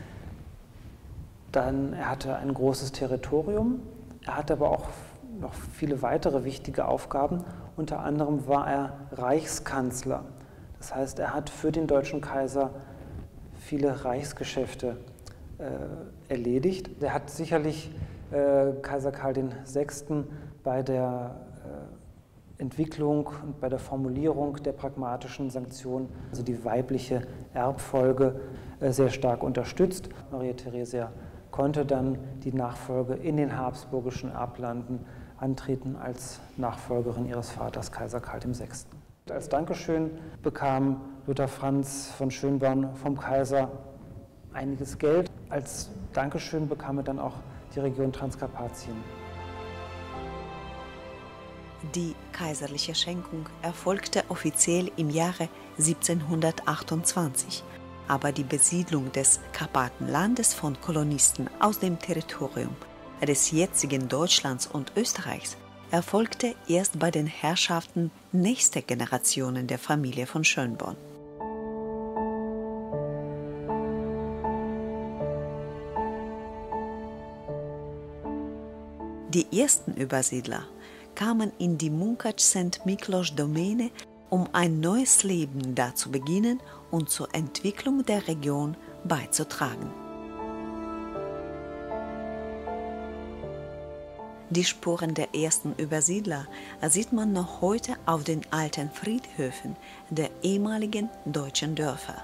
Dann, er hatte ein großes Territorium, er hatte aber auch noch viele weitere wichtige Aufgaben. Unter anderem war er Reichskanzler. Das heißt, er hat für den deutschen Kaiser viele Reichsgeschäfte äh, erledigt. Er hat sicherlich äh, Kaiser Karl der Sechste bei der äh, Entwicklung und bei der Formulierung der pragmatischen Sanktionen, also die weibliche Erbfolge, äh, sehr stark unterstützt. Maria Theresia konnte dann die Nachfolge in den habsburgischen Erblanden antreten als Nachfolgerin ihres Vaters, Kaiser Karl der Sechste. Als Dankeschön bekam Lothar Franz von Schönborn vom Kaiser einiges Geld. Als Dankeschön bekam er dann auch die Region Transkarpatien. Die kaiserliche Schenkung erfolgte offiziell im Jahre siebzehnhundertachtundzwanzig. Aber die Besiedlung des Karpatenlandes von Kolonisten aus dem Territorium des jetzigen Deutschlands und Österreichs erfolgte erst bei den Herrschaften nächster Generationen der Familie von Schönborn. Die ersten Übersiedler kamen in die Munkac-Szent Miklos-Domäne, um ein neues Leben da zu beginnen und zur Entwicklung der Region beizutragen. Die Spuren der ersten Übersiedler sieht man noch heute auf den alten Friedhöfen der ehemaligen deutschen Dörfer.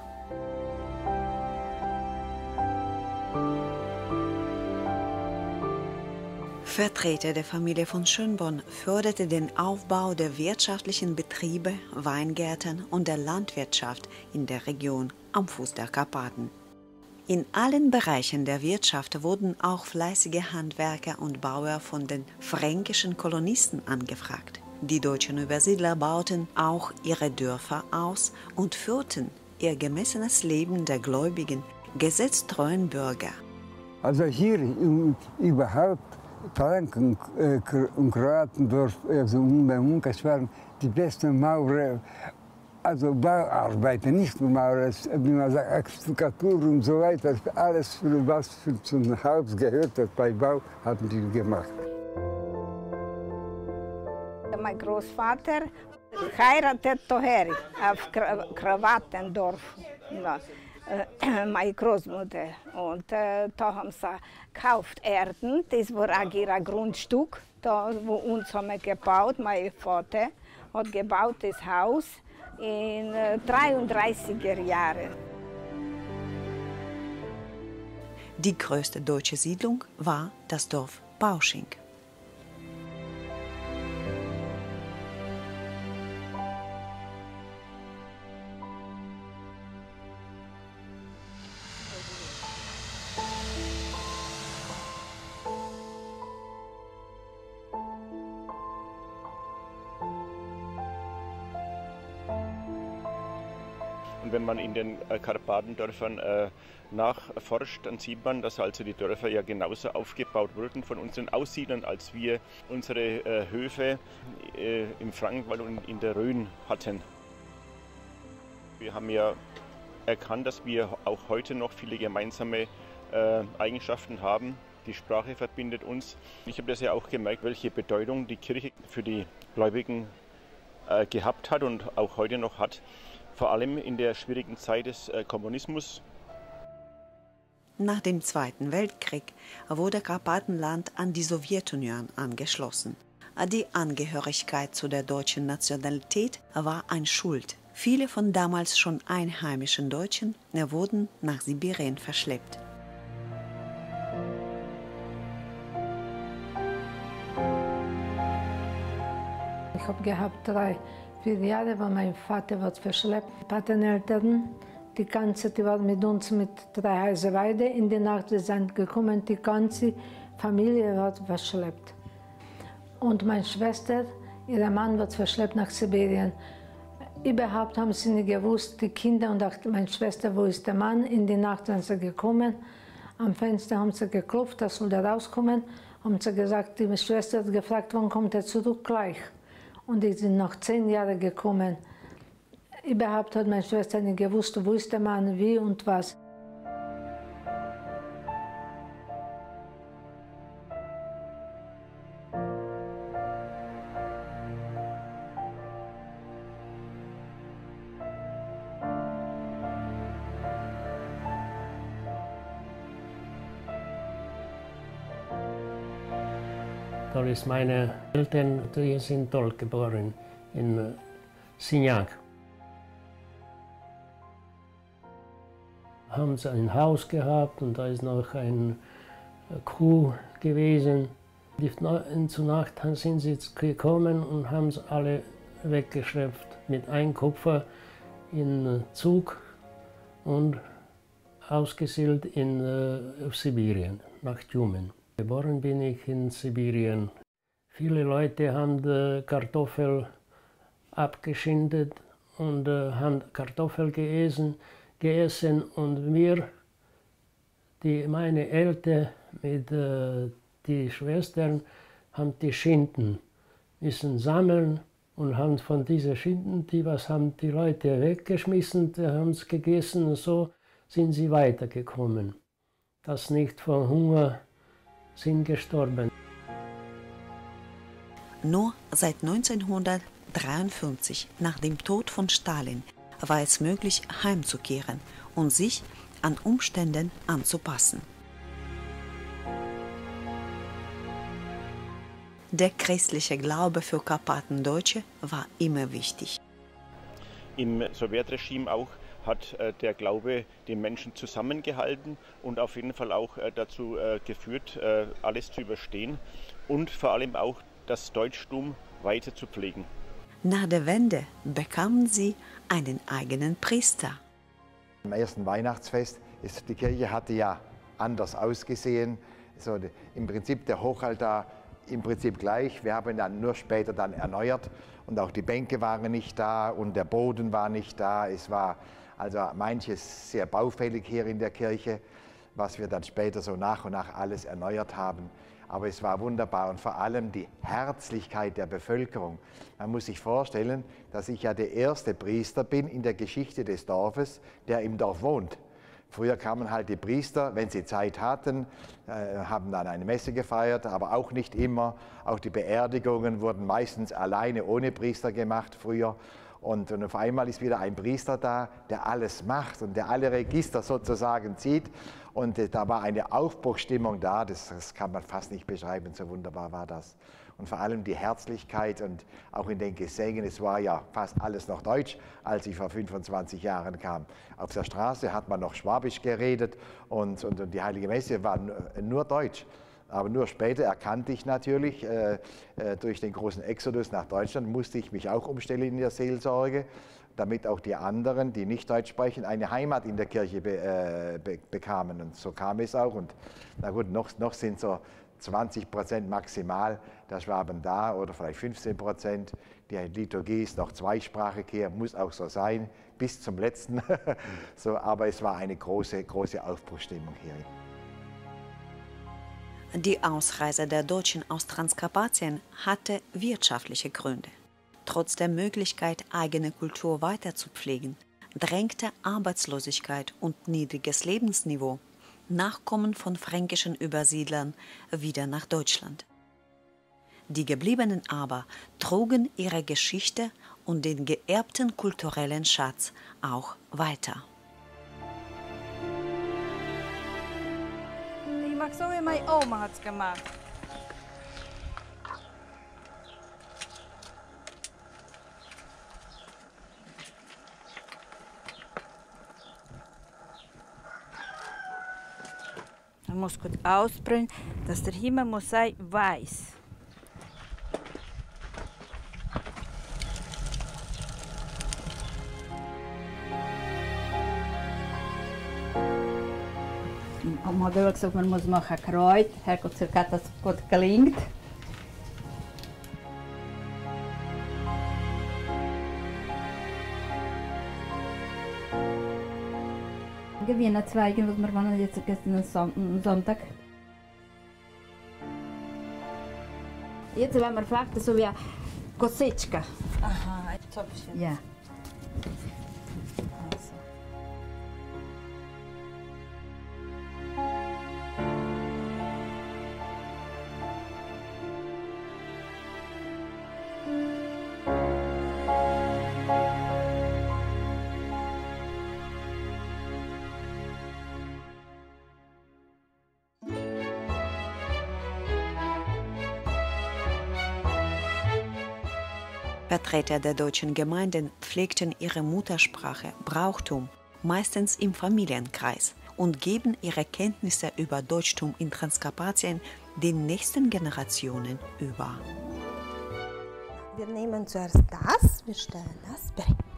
Vertreter der Familie von Schönborn förderte den Aufbau der wirtschaftlichen Betriebe, Weingärten und der Landwirtschaft in der Region am Fuß der Karpaten. In allen Bereichen der Wirtschaft wurden auch fleißige Handwerker und Bauer von den fränkischen Kolonisten angefragt. Die deutschen Übersiedler bauten auch ihre Dörfer aus und führten ihr gemessenes Leben der gläubigen, gesetztreuen Bürger. Also hier überhaupt Franken und Kroatendorf, also bei Munkac waren die besten Maurer, also Bauarbeiter, nicht nur Maurer, wie man sagt, Stuckatur und so weiter, alles, was zum Haus gehört hat, bei Bau, haben die gemacht. Mein Großvater heiratet Toheri auf Krawatendorf. äh, meine Großmutter. Und äh, da haben sie gekauft Erden, das war auch ihr Grundstück, da wo uns haben wir gebaut. Mein Vater hat gebaut das Haus in äh, dreiunddreißiger Jahren. Die größte deutsche Siedlung war das Dorf Bausching. Und wenn man in den Karpatendörfern äh, nachforscht, dann sieht man, dass also die Dörfer ja genauso aufgebaut wurden von unseren Aussiedlern, als wir unsere äh, Höfe äh, im Frankenwald und in der Rhön hatten. Wir haben ja erkannt, dass wir auch heute noch viele gemeinsame äh, Eigenschaften haben. Die Sprache verbindet uns. Ich habe das ja auch gemerkt, welche Bedeutung die Kirche für die Gläubigen äh, gehabt hat und auch heute noch hat. Vor allem in der schwierigen Zeit des Kommunismus. Nach dem Zweiten Weltkrieg wurde Karpatenland an die Sowjetunion angeschlossen. Die Angehörigkeit zu der deutschen Nationalität war ein Schuld. Viele von damals schon einheimischen Deutschen wurden nach Sibirien verschleppt. Ich habe gehabt drei, vier Jahre, weil mein Vater wird verschleppt. Pateneltern, die ganze, die waren mit uns mit drei Heiseweide. In der Nacht wir sind gekommen, die ganze Familie wird verschleppt. Und meine Schwester, ihr Mann wird verschleppt nach Sibirien. Überhaupt haben sie nicht gewusst, die Kinder und auch meine Schwester, wo ist der Mann. In der Nacht sind sie gekommen. Am Fenster haben sie geklopft, das soll da rauskommen. Haben sie gesagt, die Schwester hat gefragt, wann kommt er zurück? Gleich. Und die sind nach zehn Jahren gekommen. Überhaupt hat meine Schwester nicht gewusst, wo ist der Mann, wie und was. Da ist meine Eltern, die sind dort geboren, in Signac. Haben sie ein Haus gehabt und da ist noch eine Kuh gewesen. Zur Nacht sind sie gekommen und haben sie alle weggeschleppt mit einem Kupfer in Zug und ausgesiedelt in äh, Sibirien, nach Tjumen. Geboren bin ich in Sibirien. Viele Leute haben die Kartoffel abgeschindet und äh, haben Kartoffel gegessen, gegessen und wir, die, meine Eltern mit äh, die Schwestern, haben die Schinken müssen sammeln und haben von diesen Schinken, die was haben die Leute weggeschmissen, die haben es gegessen und so sind sie weitergekommen. Das nicht von Hunger sind gestorben. Nur seit neunzehnhundertdreiundfünfzig, nach dem Tod von Stalin, war es möglich, heimzukehren und sich an Umständen anzupassen. Der christliche Glaube für Karpatendeutsche war immer wichtig. Im Sowjetregime auch hat äh, der Glaube den Menschen zusammengehalten und auf jeden Fall auch äh, dazu äh, geführt, äh, alles zu überstehen und vor allem auch das Deutschtum weiter zu pflegen. Nach der Wende bekamen sie einen eigenen Priester. Am ersten Weihnachtsfest ist die Kirche hatte ja anders ausgesehen. So, die, im Prinzip der Hochaltar im Prinzip gleich. Wir haben ihn dann nur später dann erneuert und auch die Bänke waren nicht da und der Boden war nicht da. Es war also manches sehr baufällig hier in der Kirche, was wir dann später so nach und nach alles erneuert haben. Aber es war wunderbar und vor allem die Herzlichkeit der Bevölkerung. Man muss sich vorstellen, dass ich ja der erste Priester bin in der Geschichte des Dorfes, der im Dorf wohnt. Früher kamen halt die Priester, wenn sie Zeit hatten, äh, haben dann eine Messe gefeiert, aber auch nicht immer. Auch die Beerdigungen wurden meistens alleine ohne Priester gemacht früher. Und, und auf einmal ist wieder ein Priester da, der alles macht und der alle Register sozusagen zieht. Und äh, da war eine Aufbruchsstimmung da, das, das kann man fast nicht beschreiben, so wunderbar war das. Und vor allem die Herzlichkeit und auch in den Gesängen, es war ja fast alles noch Deutsch, als ich vor fünfundzwanzig Jahren kam. Auf der Straße hat man noch Schwabisch geredet und, und, und die Heilige Messe war nur Deutsch. Aber nur später erkannte ich natürlich, äh, äh, durch den großen Exodus nach Deutschland musste ich mich auch umstellen in der Seelsorge, damit auch die anderen, die nicht Deutsch sprechen, eine Heimat in der Kirche be, äh, be, bekamen. Und so kam es auch. Und na gut, noch, noch sind so zwanzig Prozent maximal der Schwaben da oder vielleicht fünfzehn Prozent. Die Liturgie ist noch zweisprachig hier, muss auch so sein, bis zum letzten. So, aber es war eine große, große Aufbruchsstimmung hier. Die Ausreise der Deutschen aus Transkarpatien hatte wirtschaftliche Gründe. Trotz der Möglichkeit, eigene Kultur weiter zu pflegen, drängte Arbeitslosigkeit und niedriges Lebensniveau Nachkommen von fränkischen Übersiedlern wieder nach Deutschland. Die Gebliebenen aber trugen ihre Geschichte und den geerbten kulturellen Schatz auch weiter. Ich mag so, wie meine Oma hat's gemacht. Man muss gut ausbrennen, dass der Himmel muss sein weiß. Am hat er gesagt, man muss machen Kreuz, Herrgott sei Dank, dass es gut gelingt. Gewinnenzweige, was wir wollen jetzt gestern Sonntag. Jetzt werden wir flechten, so wie eine Kositschka. Aha, ein Zopfchen. Ja. Also. Vertreter der deutschen Gemeinden pflegten ihre Muttersprache, Brauchtum, meistens im Familienkreis und geben ihre Kenntnisse über Deutschtum in Transkarpatien den nächsten Generationen über. Wir nehmen zuerst das, wir stellen das.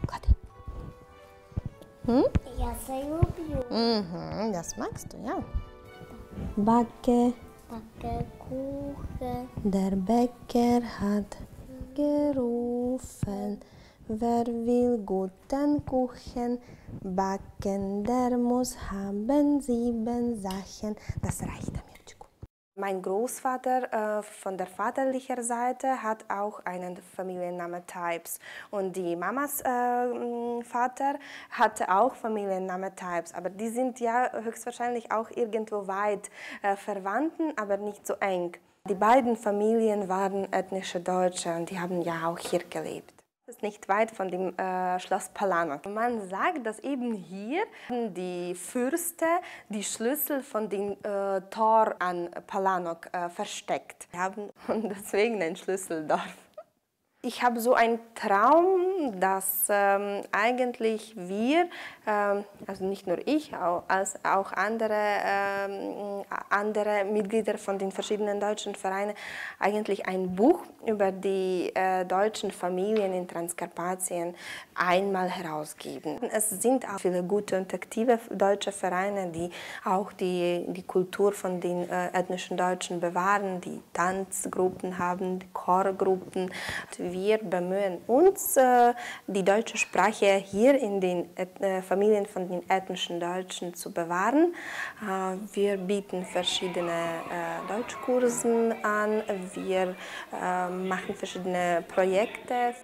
Hm? Ja, sehr gut. Mhm, das magst du, ja. Backe. Backe Kuchen. Der Bäcker hat gerufen, wer will guten Kuchen backen, der muss haben sieben Sachen. Das reicht damit. Mein Großvater äh, von der vaterlichen Seite hat auch einen Familiennamen Types und die Mamas äh, Vater hatte auch Familiennamen Types, aber die sind ja höchstwahrscheinlich auch irgendwo weit äh, verwandten, aber nicht so eng. Die beiden Familien waren ethnische Deutsche und die haben ja auch hier gelebt. Das ist nicht weit von dem äh, Schloss Palanok. Man sagt, dass eben hier die Fürsten die Schlüssel von dem äh, Tor an Palanok äh, versteckt haben und deswegen ein Schlüsseldorf. Ich habe so einen Traum, dass ähm, eigentlich wir, ähm, also nicht nur ich, auch, als auch andere, ähm, andere Mitglieder von den verschiedenen deutschen Vereinen, eigentlich ein Buch über die äh, deutschen Familien in Transkarpatien einmal herausgeben. Es sind auch viele gute und aktive deutsche Vereine, die auch die, die Kultur von den äh, ethnischen Deutschen bewahren, die Tanzgruppen haben, die Chorgruppen. Wir bemühen uns, äh, die deutsche Sprache hier in den äh, Familien von den ethnischen Deutschen zu bewahren. Äh, wir bieten verschiedene äh, Deutschkursen an, wir äh, machen verschiedene Projekte.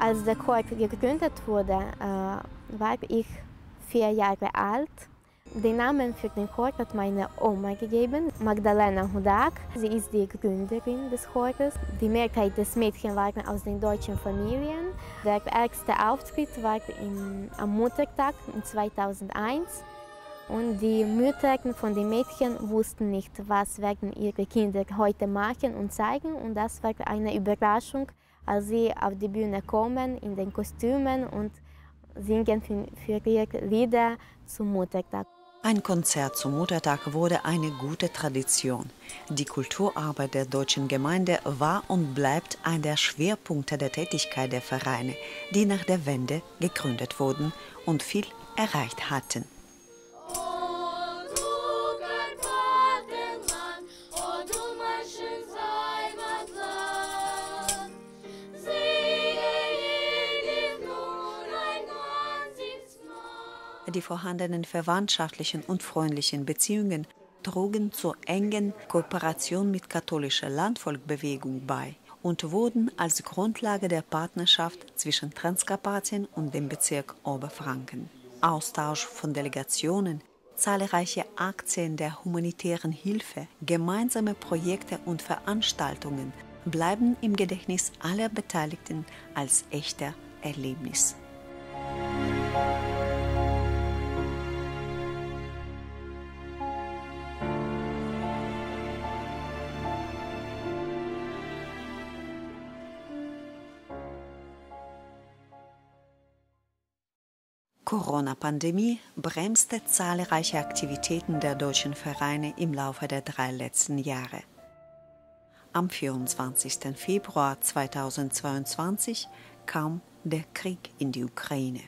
Als der Chor gegründet wurde, äh, war ich vier Jahre alt. Den Namen für den Chor hat meine Oma gegeben, Magdalena Hudak. Sie ist die Gründerin des Chores. Die Mehrheit des Mädchen waren aus den deutschen Familien. Der erste Auftritt war im, am Muttertag zweitausendeins. Und die Mütter von den Mädchen wussten nicht, was werden ihre Kinder heute machen und zeigen. Und das war eine Überraschung, als sie auf die Bühne kommen in den Kostümen und singen für, für ihre Lieder zum Muttertag. Ein Konzert zum Muttertag wurde eine gute Tradition. Die Kulturarbeit der deutschen Gemeinde war und bleibt einer der Schwerpunkte der Tätigkeit der Vereine, die nach der Wende gegründet wurden und viel erreicht hatten. Die vorhandenen verwandtschaftlichen und freundlichen Beziehungen trugen zur engen Kooperation mit katholischer Landvolkbewegung bei und wurden als Grundlage der Partnerschaft zwischen Transkarpatien und dem Bezirk Oberfranken. Austausch von Delegationen, zahlreiche Aktien der humanitären Hilfe, gemeinsame Projekte und Veranstaltungen bleiben im Gedächtnis aller Beteiligten als echter Erlebnis. Corona-Pandemie bremste zahlreiche Aktivitäten der deutschen Vereine im Laufe der drei letzten Jahre. Am vierundzwanzigsten Februar zweitausendzweiundzwanzig kam der Krieg in die Ukraine.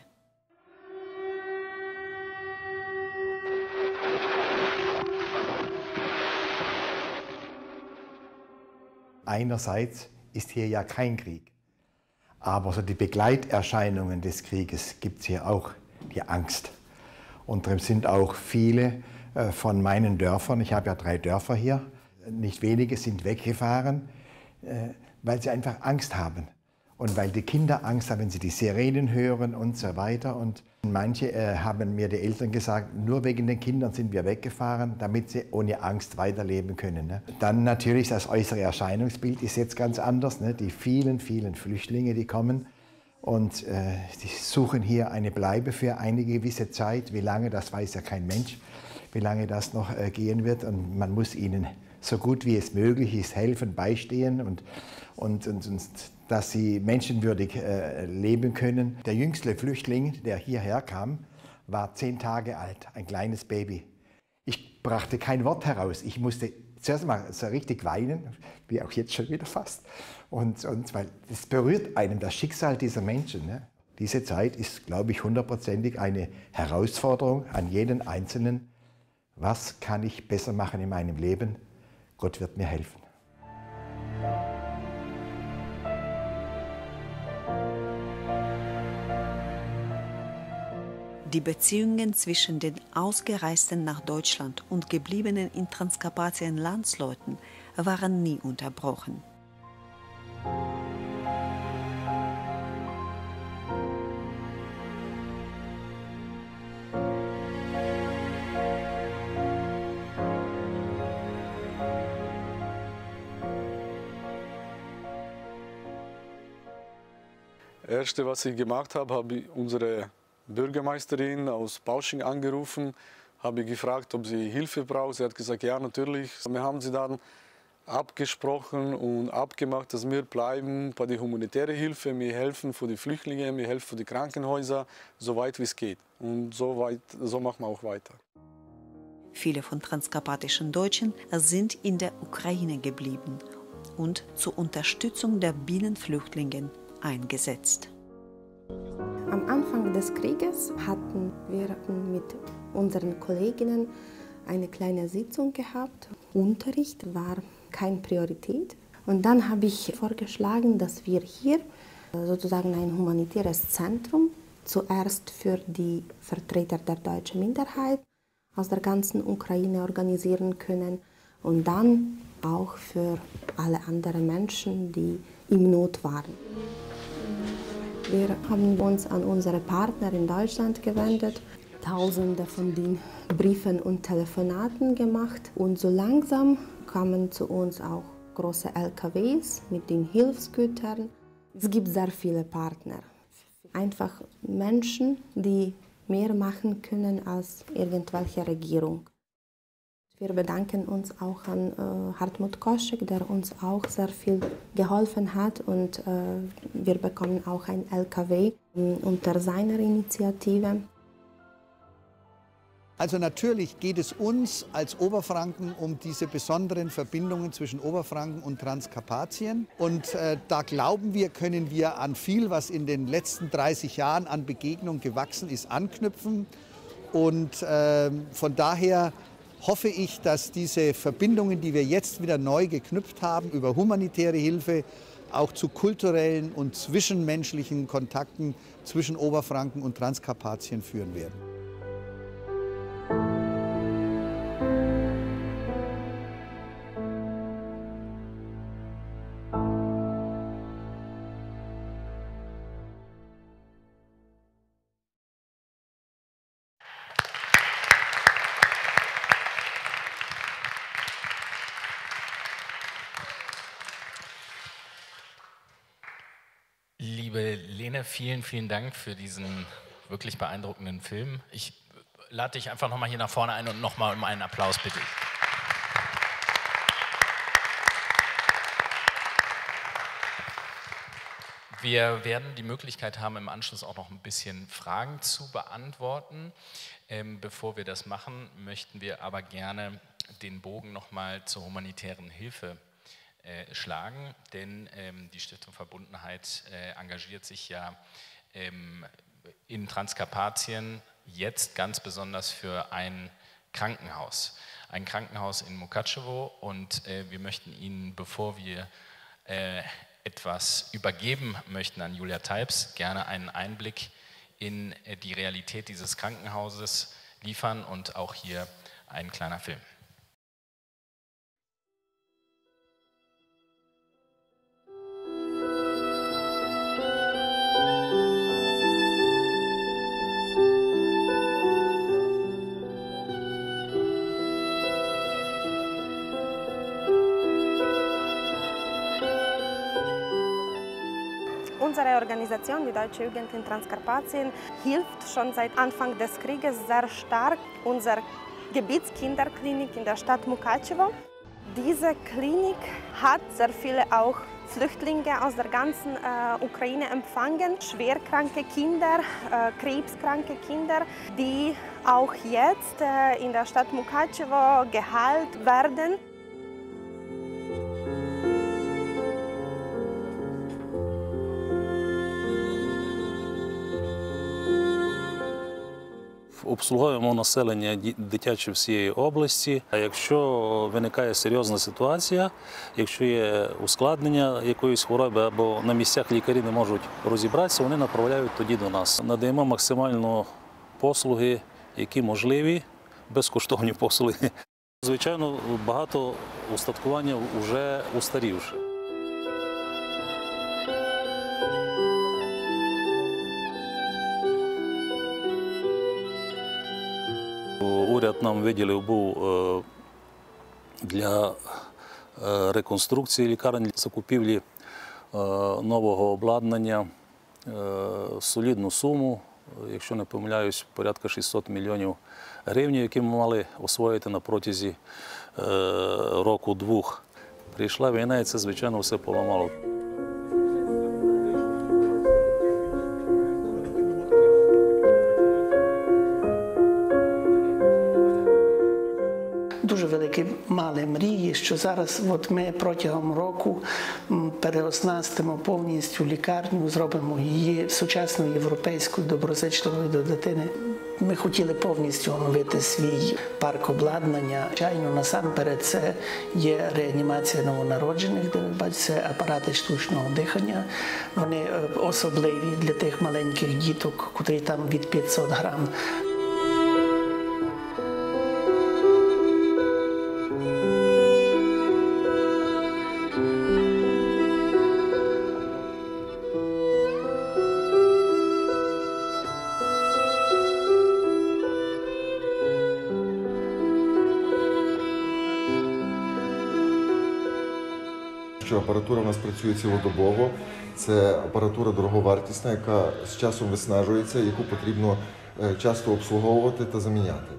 Einerseits ist hier ja kein Krieg, aber so die Begleiterscheinungen des Krieges gibt es hier auch. Die Angst. Und darum sind auch viele äh, von meinen Dörfern, ich habe ja drei Dörfer hier, nicht wenige sind weggefahren, äh, weil sie einfach Angst haben. Und weil die Kinder Angst haben, wenn sie die Sirenen hören und so weiter. Und manche äh, haben mir die Eltern gesagt, nur wegen den Kindern sind wir weggefahren, damit sie ohne Angst weiterleben können. Ne? Dann natürlich das äußere Erscheinungsbild ist jetzt ganz anders. Ne? Die vielen, vielen Flüchtlinge, die kommen. Und äh, die suchen hier eine Bleibe für eine gewisse Zeit. Wie lange, das weiß ja kein Mensch, wie lange das noch äh, gehen wird. Und man muss ihnen so gut wie es möglich ist helfen, beistehen und, und, und, und dass sie menschenwürdig äh, leben können. Der jüngste Flüchtling, der hierher kam, war zehn Tage alt, ein kleines Baby. Ich brachte kein Wort heraus. Ich musste zuerst mal so richtig weinen, wie auch jetzt schon wieder fast. Und, und weil das berührt einem, das Schicksal dieser Menschen. Ne? Diese Zeit ist, glaube ich, hundertprozentig eine Herausforderung an jeden Einzelnen. Was kann ich besser machen in meinem Leben? Gott wird mir helfen. Die Beziehungen zwischen den Ausgereisten nach Deutschland und gebliebenen in Transkarpatien Landsleuten waren nie unterbrochen. Das Erste, was ich gemacht habe, habe ich unsere Bürgermeisterin aus Bausching angerufen, habe gefragt, ob sie Hilfe braucht. Sie hat gesagt, ja, natürlich. Wir haben sie dann abgesprochen und abgemacht, dass wir bleiben bei der humanitären Hilfe. Wir helfen für die Flüchtlinge, wir helfen für die Krankenhäuser, so weit wie es geht. Und so, weit, so machen wir auch weiter. Viele von transkarpatischen Deutschen sind in der Ukraine geblieben und zur Unterstützung der Binnenflüchtlinge eingesetzt. Am Anfang des Krieges hatten wir mit unseren Kolleginnen eine kleine Sitzung gehabt. Unterricht war keine Priorität. Und dann habe ich vorgeschlagen, dass wir hier sozusagen ein humanitäres Zentrum zuerst für die Vertreter der deutschen Minderheit aus der ganzen Ukraine organisieren können und dann auch für alle anderen Menschen, die in Not waren. Wir haben uns an unsere Partner in Deutschland gewendet, Tausende von den Briefen und Telefonaten gemacht und so langsam kamen zu uns auch große L K Ws mit den Hilfsgütern. Es gibt sehr viele Partner, einfach Menschen, die mehr machen können als irgendwelche Regierung. Wir bedanken uns auch an äh, Hartmut Koschek, der uns auch sehr viel geholfen hat und äh, wir bekommen auch ein L K W äh, unter seiner Initiative. Also natürlich geht es uns als Oberfranken um diese besonderen Verbindungen zwischen Oberfranken und Transkarpatien. Und äh, da glauben wir, können wir an viel, was in den letzten dreißig Jahren an Begegnung gewachsen ist, anknüpfen. Und äh, von daher hoffe ich, dass diese Verbindungen, die wir jetzt wieder neu geknüpft haben, über humanitäre Hilfe, auch zu kulturellen und zwischenmenschlichen Kontakten zwischen Oberfranken und Transkarpatien führen werden. Liebe Lene, vielen, vielen Dank für diesen wirklich beeindruckenden Film. Ich lade dich einfach nochmal hier nach vorne ein und nochmal um einen Applaus bitte. Wir werden die Möglichkeit haben, im Anschluss auch noch ein bisschen Fragen zu beantworten. Ähm, bevor wir das machen, möchten wir aber gerne den Bogen nochmal zur humanitären Hilfe Äh, schlagen, denn ähm, die Stiftung Verbundenheit äh, engagiert sich ja ähm, in Transkarpatien jetzt ganz besonders für ein Krankenhaus. Ein Krankenhaus in Mukatschewo und äh, wir möchten Ihnen, bevor wir äh, etwas übergeben möchten an Julia Teips, gerne einen Einblick in äh, die Realität dieses Krankenhauses liefern und auch hier ein kleiner Film. Unsere Organisation, die Deutsche Jugend in Transkarpatien, hilft schon seit Anfang des Krieges sehr stark unserer Gebietskinderklinik in der Stadt Mukatschewo. Diese Klinik hat sehr viele auch Flüchtlinge aus der ganzen äh, Ukraine empfangen, schwerkranke Kinder, äh, krebskranke Kinder, die auch jetzt äh, in der Stadt Mukatschewo geheilt werden. Обслуговуємо населення дитяче всієї області. А якщо виникає серйозна ситуація, якщо є ускладнення якоїсь хвороби або на місцях лікарі не можуть розібратися, вони направляють тоді до нас. Надаємо максимально послуги, які можливі, безкоштовні послуги. Звичайно, багато устаткування вже устарівше. Уряд нам виділив був для реконструкції лікарень, закупівлі нового обладнання, солідну суму, якщо не помиляюсь, порядка шістсот мільйонів гривень, які ми мали освоїти на протязі року-двох. Прийшла війна і це, звичайно, все поламало. Дуже великі мали мрії, що зараз от ми протягом року переоснастимо повністю лікарню, зробимо її сучасною європейською, доброзичливою до дитини. Ми хотіли повністю оновити свій парк обладнання. Звичайно, насамперед це є реанімація новонароджених, де ви бачите, це апарати штучного дихання. Вони особливі для тих маленьких діток, котрі там від п'ятсот грам. що апаратура в нас працює цілодобово. Це апаратура дороговартісна, яка з часом виснажується, яку потрібно часто обслуговувати та заміняти.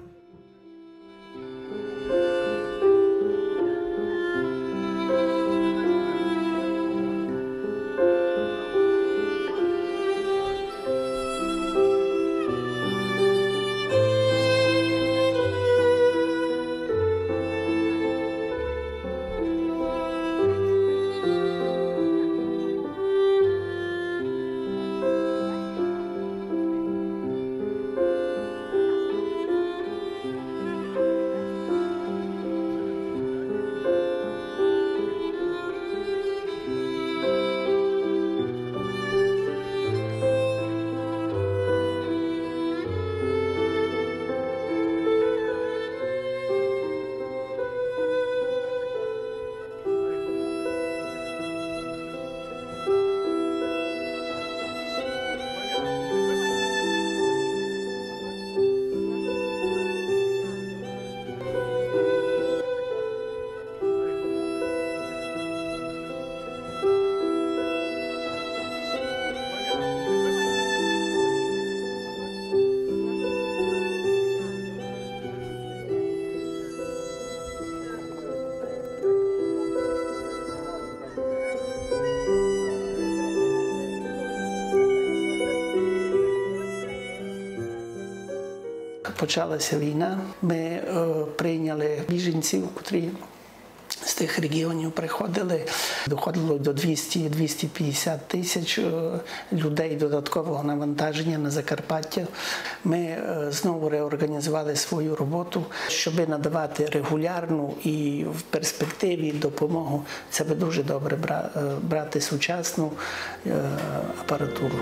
Почалася війна, ми е, прийняли біженців, котрі з тих регіонів приходили. Доходило до двісті - двісті п'ятдесят тисяч е, людей додаткового навантаження на Закарпаття. Ми е, знову реорганізували свою роботу, щоб надавати регулярну і в перспективі допомогу. Це би дуже добре бра, е, брати сучасну е, апаратуру.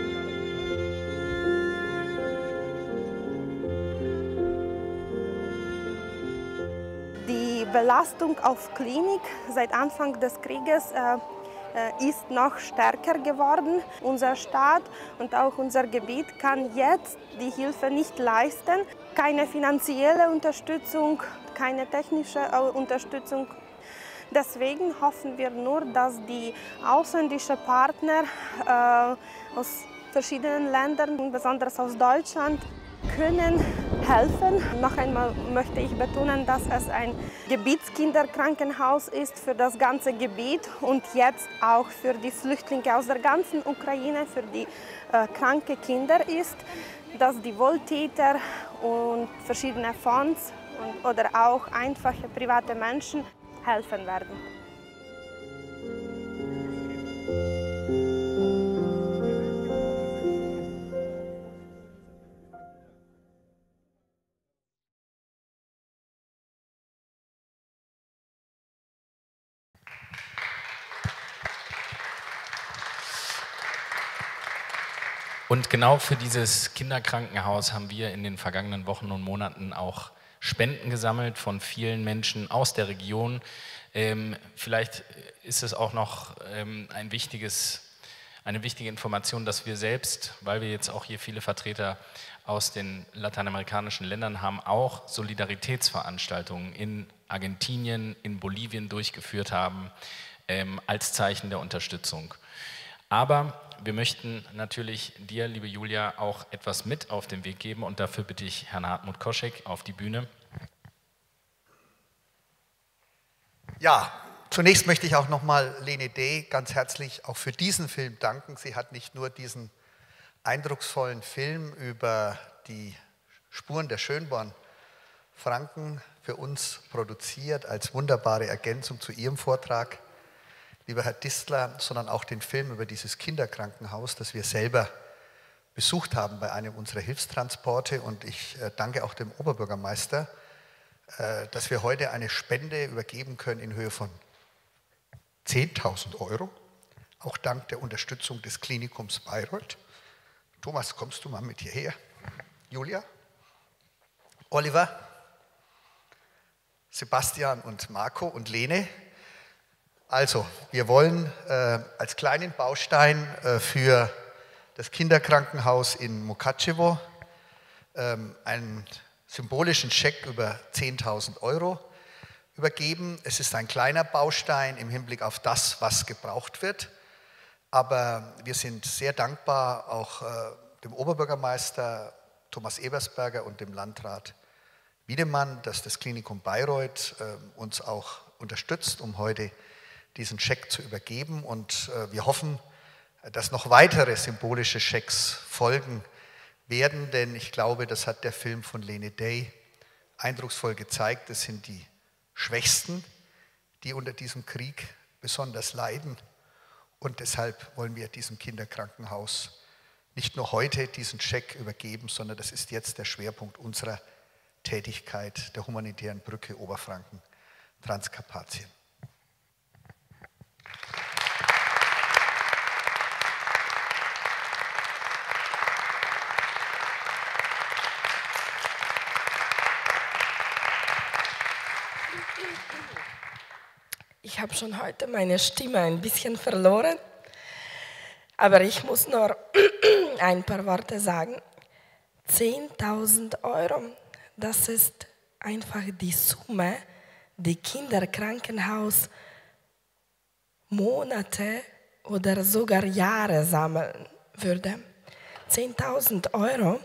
Die Belastung auf Klinik seit Anfang des Krieges äh, ist noch stärker geworden. Unser Staat und auch unser Gebiet kann jetzt die Hilfe nicht leisten. Keine finanzielle Unterstützung, keine technische Unterstützung. Deswegen hoffen wir nur, dass die ausländischen Partner äh, aus verschiedenen Ländern, besonders aus Deutschland, können helfen. Noch einmal möchte ich betonen, dass es ein Gebietskinderkrankenhaus ist für das ganze Gebiet und jetzt auch für die Flüchtlinge aus der ganzen Ukraine, für die äh, kranke Kinder ist, dass die Wohltäter und verschiedene Fonds und, oder auch einfache private Menschen helfen werden. Und genau für dieses Kinderkrankenhaus haben wir in den vergangenen Wochen und Monaten auch Spenden gesammelt von vielen Menschen aus der Region. Ähm, vielleicht ist es auch noch ähm, ein wichtiges, eine wichtige Information, dass wir selbst, weil wir jetzt auch hier viele Vertreter aus den lateinamerikanischen Ländern haben, auch Solidaritätsveranstaltungen in Argentinien, in Bolivien durchgeführt haben, ähm, als Zeichen der Unterstützung. Aber wir möchten natürlich dir, liebe Julia, auch etwas mit auf den Weg geben und dafür bitte ich Herrn Hartmut Koschek auf die Bühne. Ja, zunächst möchte ich auch nochmal Lene Day ganz herzlich auch für diesen Film danken. Sie hat nicht nur diesen eindrucksvollen Film über die Spuren der Schönborn-Franken für uns produziert als wunderbare Ergänzung zu ihrem Vortrag, lieber Herr Distler, sondern auch den Film über dieses Kinderkrankenhaus, das wir selber besucht haben bei einem unserer Hilfstransporte. Und ich äh, danke auch dem Oberbürgermeister, äh, dass wir heute eine Spende übergeben können in Höhe von zehntausend Euro, auch dank der Unterstützung des Klinikums Bayreuth. Thomas, kommst du mal mit hierher? Julia? Oliver? Sebastian und Marco und Lene? Also, wir wollen äh, als kleinen Baustein äh, für das Kinderkrankenhaus in Mukachevo ähm, einen symbolischen Scheck über zehntausend Euro übergeben. Es ist ein kleiner Baustein im Hinblick auf das, was gebraucht wird. Aber wir sind sehr dankbar auch äh, dem Oberbürgermeister Thomas Ebersberger und dem Landrat Wiedemann, dass das Klinikum Bayreuth äh, uns auch unterstützt, um heute diesen Scheck zu übergeben. Und äh, wir hoffen, dass noch weitere symbolische Schecks folgen werden, denn ich glaube, das hat der Film von Lene Day eindrucksvoll gezeigt. Das sind die Schwächsten, die unter diesem Krieg besonders leiden. Und deshalb wollen wir diesem Kinderkrankenhaus nicht nur heute diesen Scheck übergeben, sondern das ist jetzt der Schwerpunkt unserer Tätigkeit der humanitären Brücke Oberfranken Transkarpatien. Ich habe schon heute meine Stimme ein bisschen verloren, aber ich muss nur ein paar Worte sagen. zehntausend Euro, das ist einfach die Summe, die Kinderkrankenhaus Monate oder sogar Jahre sammeln würde. zehntausend Euro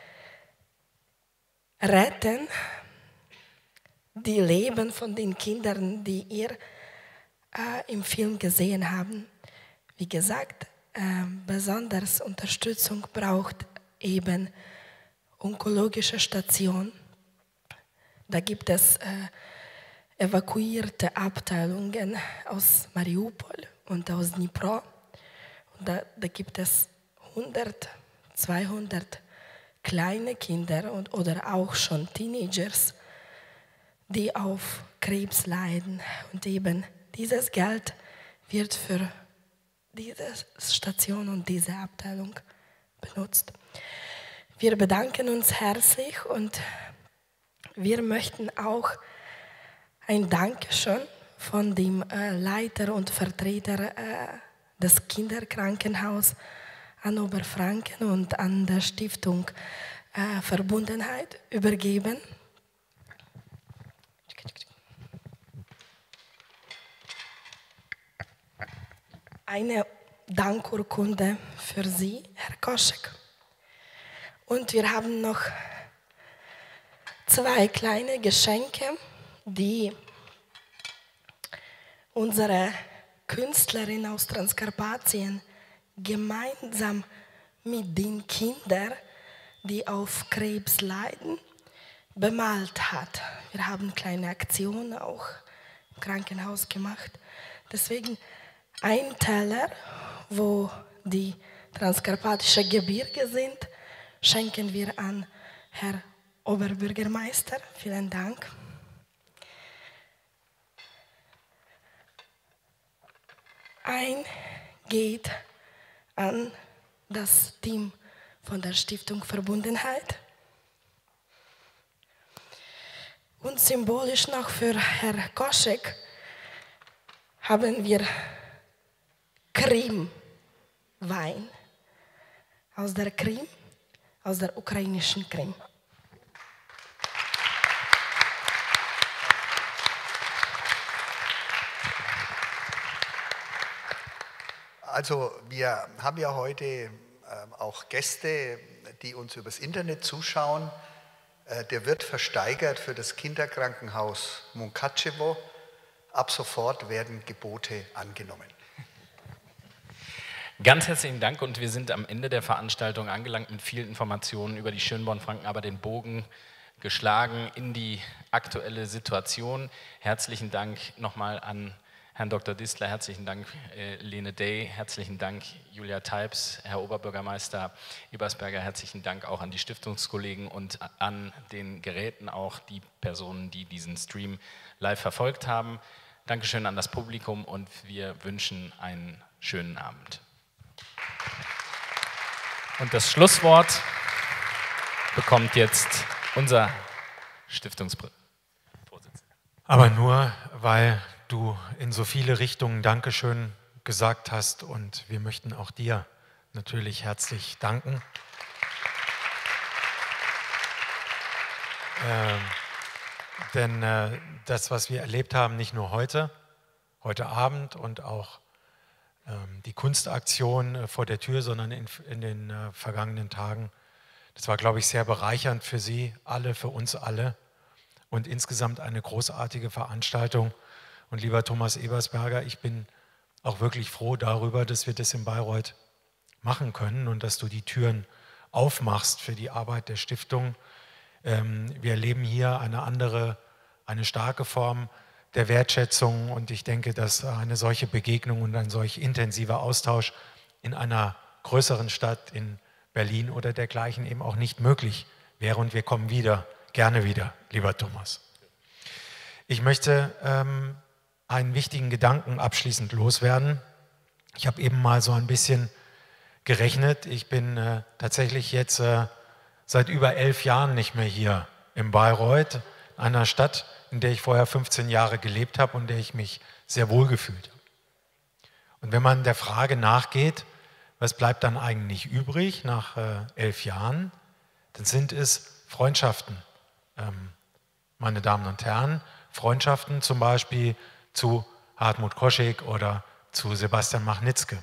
retten die Leben von den Kindern, die ihr äh, im Film gesehen haben. Wie gesagt, äh, besonders Unterstützung braucht eben onkologische Station. Da gibt es äh, evakuierte Abteilungen aus Mariupol und aus Dnipro. Und da, da gibt es hundert, zweihundert kleine Kinder und, oder auch schon Teenagers, die auf Krebs leiden. Und eben dieses Geld wird für diese Station und diese Abteilung benutzt. Wir bedanken uns herzlich und wir möchten auch ein Dankeschön von dem äh, Leiter und Vertreter äh, des Kinderkrankenhauses an Oberfranken und an der Stiftung äh, Verbundenheit übergeben. Eine Dankurkunde für Sie, Herr Koschek. Und wir haben noch zwei kleine Geschenke, die unsere Künstlerin aus Transkarpatien gemeinsam mit den Kindern, die auf Krebs leiden, bemalt hat. Wir haben kleine Aktionen auch im Krankenhaus gemacht. Deswegen ein Teller, wo die transkarpatischen Gebirge sind, schenken wir an Herrn Oberbürgermeister. Vielen Dank. Ein geht an das Team von der Stiftung Verbundenheit. Und symbolisch noch für Herrn Koschek haben wir Krim-Wein aus der Krim, aus der ukrainischen Krim. Also wir haben ja heute äh, auch Gäste, die uns übers Internet zuschauen. Äh, der wird versteigert für das Kinderkrankenhaus Munkachevo. Ab sofort werden Gebote angenommen. Ganz herzlichen Dank und wir sind am Ende der Veranstaltung angelangt mit vielen Informationen über die Schönborn-Franken, aber den Bogen geschlagen in die aktuelle Situation. Herzlichen Dank nochmal an Herrn Doktor Distler, herzlichen Dank äh, Lene Day, herzlichen Dank Julia Teibs, Herr Oberbürgermeister Ebersberger, herzlichen Dank auch an die Stiftungskollegen und an den Geräten auch die Personen, die diesen Stream live verfolgt haben. Dankeschön an das Publikum und wir wünschen einen schönen Abend. Und das Schlusswort bekommt jetzt unser Stiftungsvorsitzender. Aber nur, weil du in so viele Richtungen Dankeschön gesagt hast und wir möchten auch dir natürlich herzlich danken. Ähm, Denn äh, das, was wir erlebt haben, nicht nur heute, heute Abend und auch ähm, die Kunstaktion äh, vor der Tür, sondern in, in den äh, vergangenen Tagen, das war, glaube ich, sehr bereichernd für Sie alle, für uns alle und insgesamt eine großartige Veranstaltung. Und lieber Thomas Ebersberger, ich bin auch wirklich froh darüber, dass wir das in Bayreuth machen können und dass du die Türen aufmachst für die Arbeit der Stiftung. Ähm, wir erleben hier eine andere, eine starke Form der Wertschätzung und ich denke, dass eine solche Begegnung und ein solch intensiver Austausch in einer größeren Stadt, in Berlin oder dergleichen, eben auch nicht möglich wäre und wir kommen wieder, gerne wieder, lieber Thomas. Ich möchte ähm, einen wichtigen Gedanken abschließend loswerden. Ich habe eben mal so ein bisschen gerechnet. Ich bin äh, tatsächlich jetzt äh, seit über elf Jahren nicht mehr hier in Bayreuth, einer Stadt, in der ich vorher fünfzehn Jahre gelebt habe und in der ich mich sehr wohl gefühlt habe. Und wenn man der Frage nachgeht, was bleibt dann eigentlich übrig nach äh, elf Jahren, dann sind es Freundschaften, ähm, meine Damen und Herren, Freundschaften zum Beispiel zu Hartmut Koschek oder zu Sebastian Machnitzke.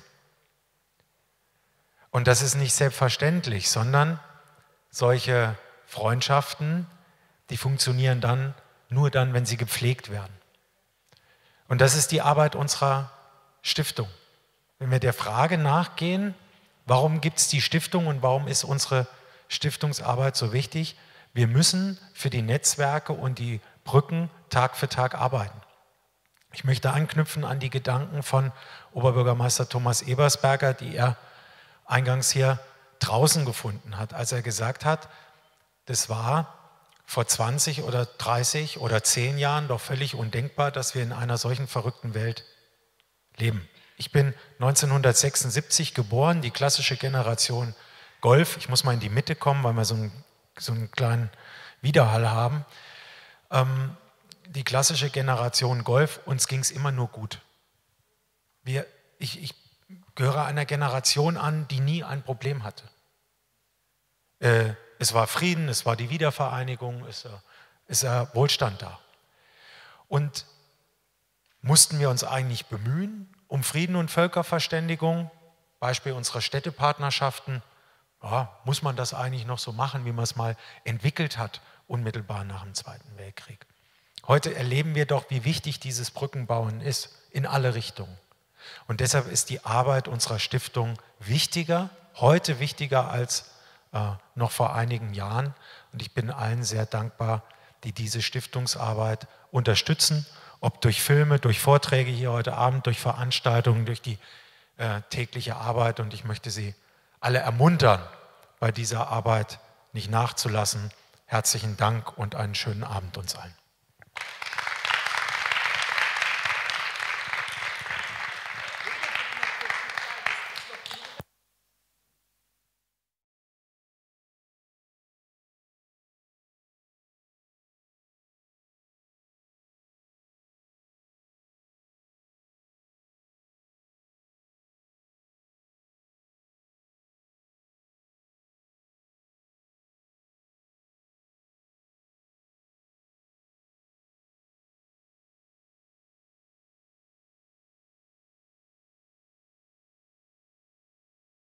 Und das ist nicht selbstverständlich, sondern solche Freundschaften, die funktionieren dann nur dann, wenn sie gepflegt werden. Und das ist die Arbeit unserer Stiftung. Wenn wir der Frage nachgehen, warum gibt es die Stiftung und warum ist unsere Stiftungsarbeit so wichtig, wir müssen für die Netzwerke und die Brücken Tag für Tag arbeiten. Ich möchte anknüpfen an die Gedanken von Oberbürgermeister Thomas Ebersberger, die er eingangs hier draußen gefunden hat, als er gesagt hat, das war vor zwanzig oder dreißig oder zehn Jahren doch völlig undenkbar, dass wir in einer solchen verrückten Welt leben. Ich bin neunzehnhundertsechsundsiebzig geboren, die klassische Generation Golf. Ich muss mal in die Mitte kommen, weil wir so einen, so einen kleinen Widerhall haben. Ähm, die klassische Generation Golf, uns ging es immer nur gut. Wir, ich, ich gehöre einer Generation an, die nie ein Problem hatte. Äh, es war Frieden, es war die Wiedervereinigung, es ist äh, Wohlstand da. Und mussten wir uns eigentlich bemühen um Frieden und Völkerverständigung, Beispiel unserer Städtepartnerschaften, ja, muss man das eigentlich noch so machen, wie man es mal entwickelt hat, unmittelbar nach dem Zweiten Weltkrieg. Heute erleben wir doch, wie wichtig dieses Brückenbauen ist, in alle Richtungen. Und deshalb ist die Arbeit unserer Stiftung wichtiger, heute wichtiger als äh, noch vor einigen Jahren. Und ich bin allen sehr dankbar, die diese Stiftungsarbeit unterstützen, ob durch Filme, durch Vorträge hier heute Abend, durch Veranstaltungen, durch die äh, tägliche Arbeit. Und ich möchte Sie alle ermuntern, bei dieser Arbeit nicht nachzulassen. Herzlichen Dank und einen schönen Abend uns allen.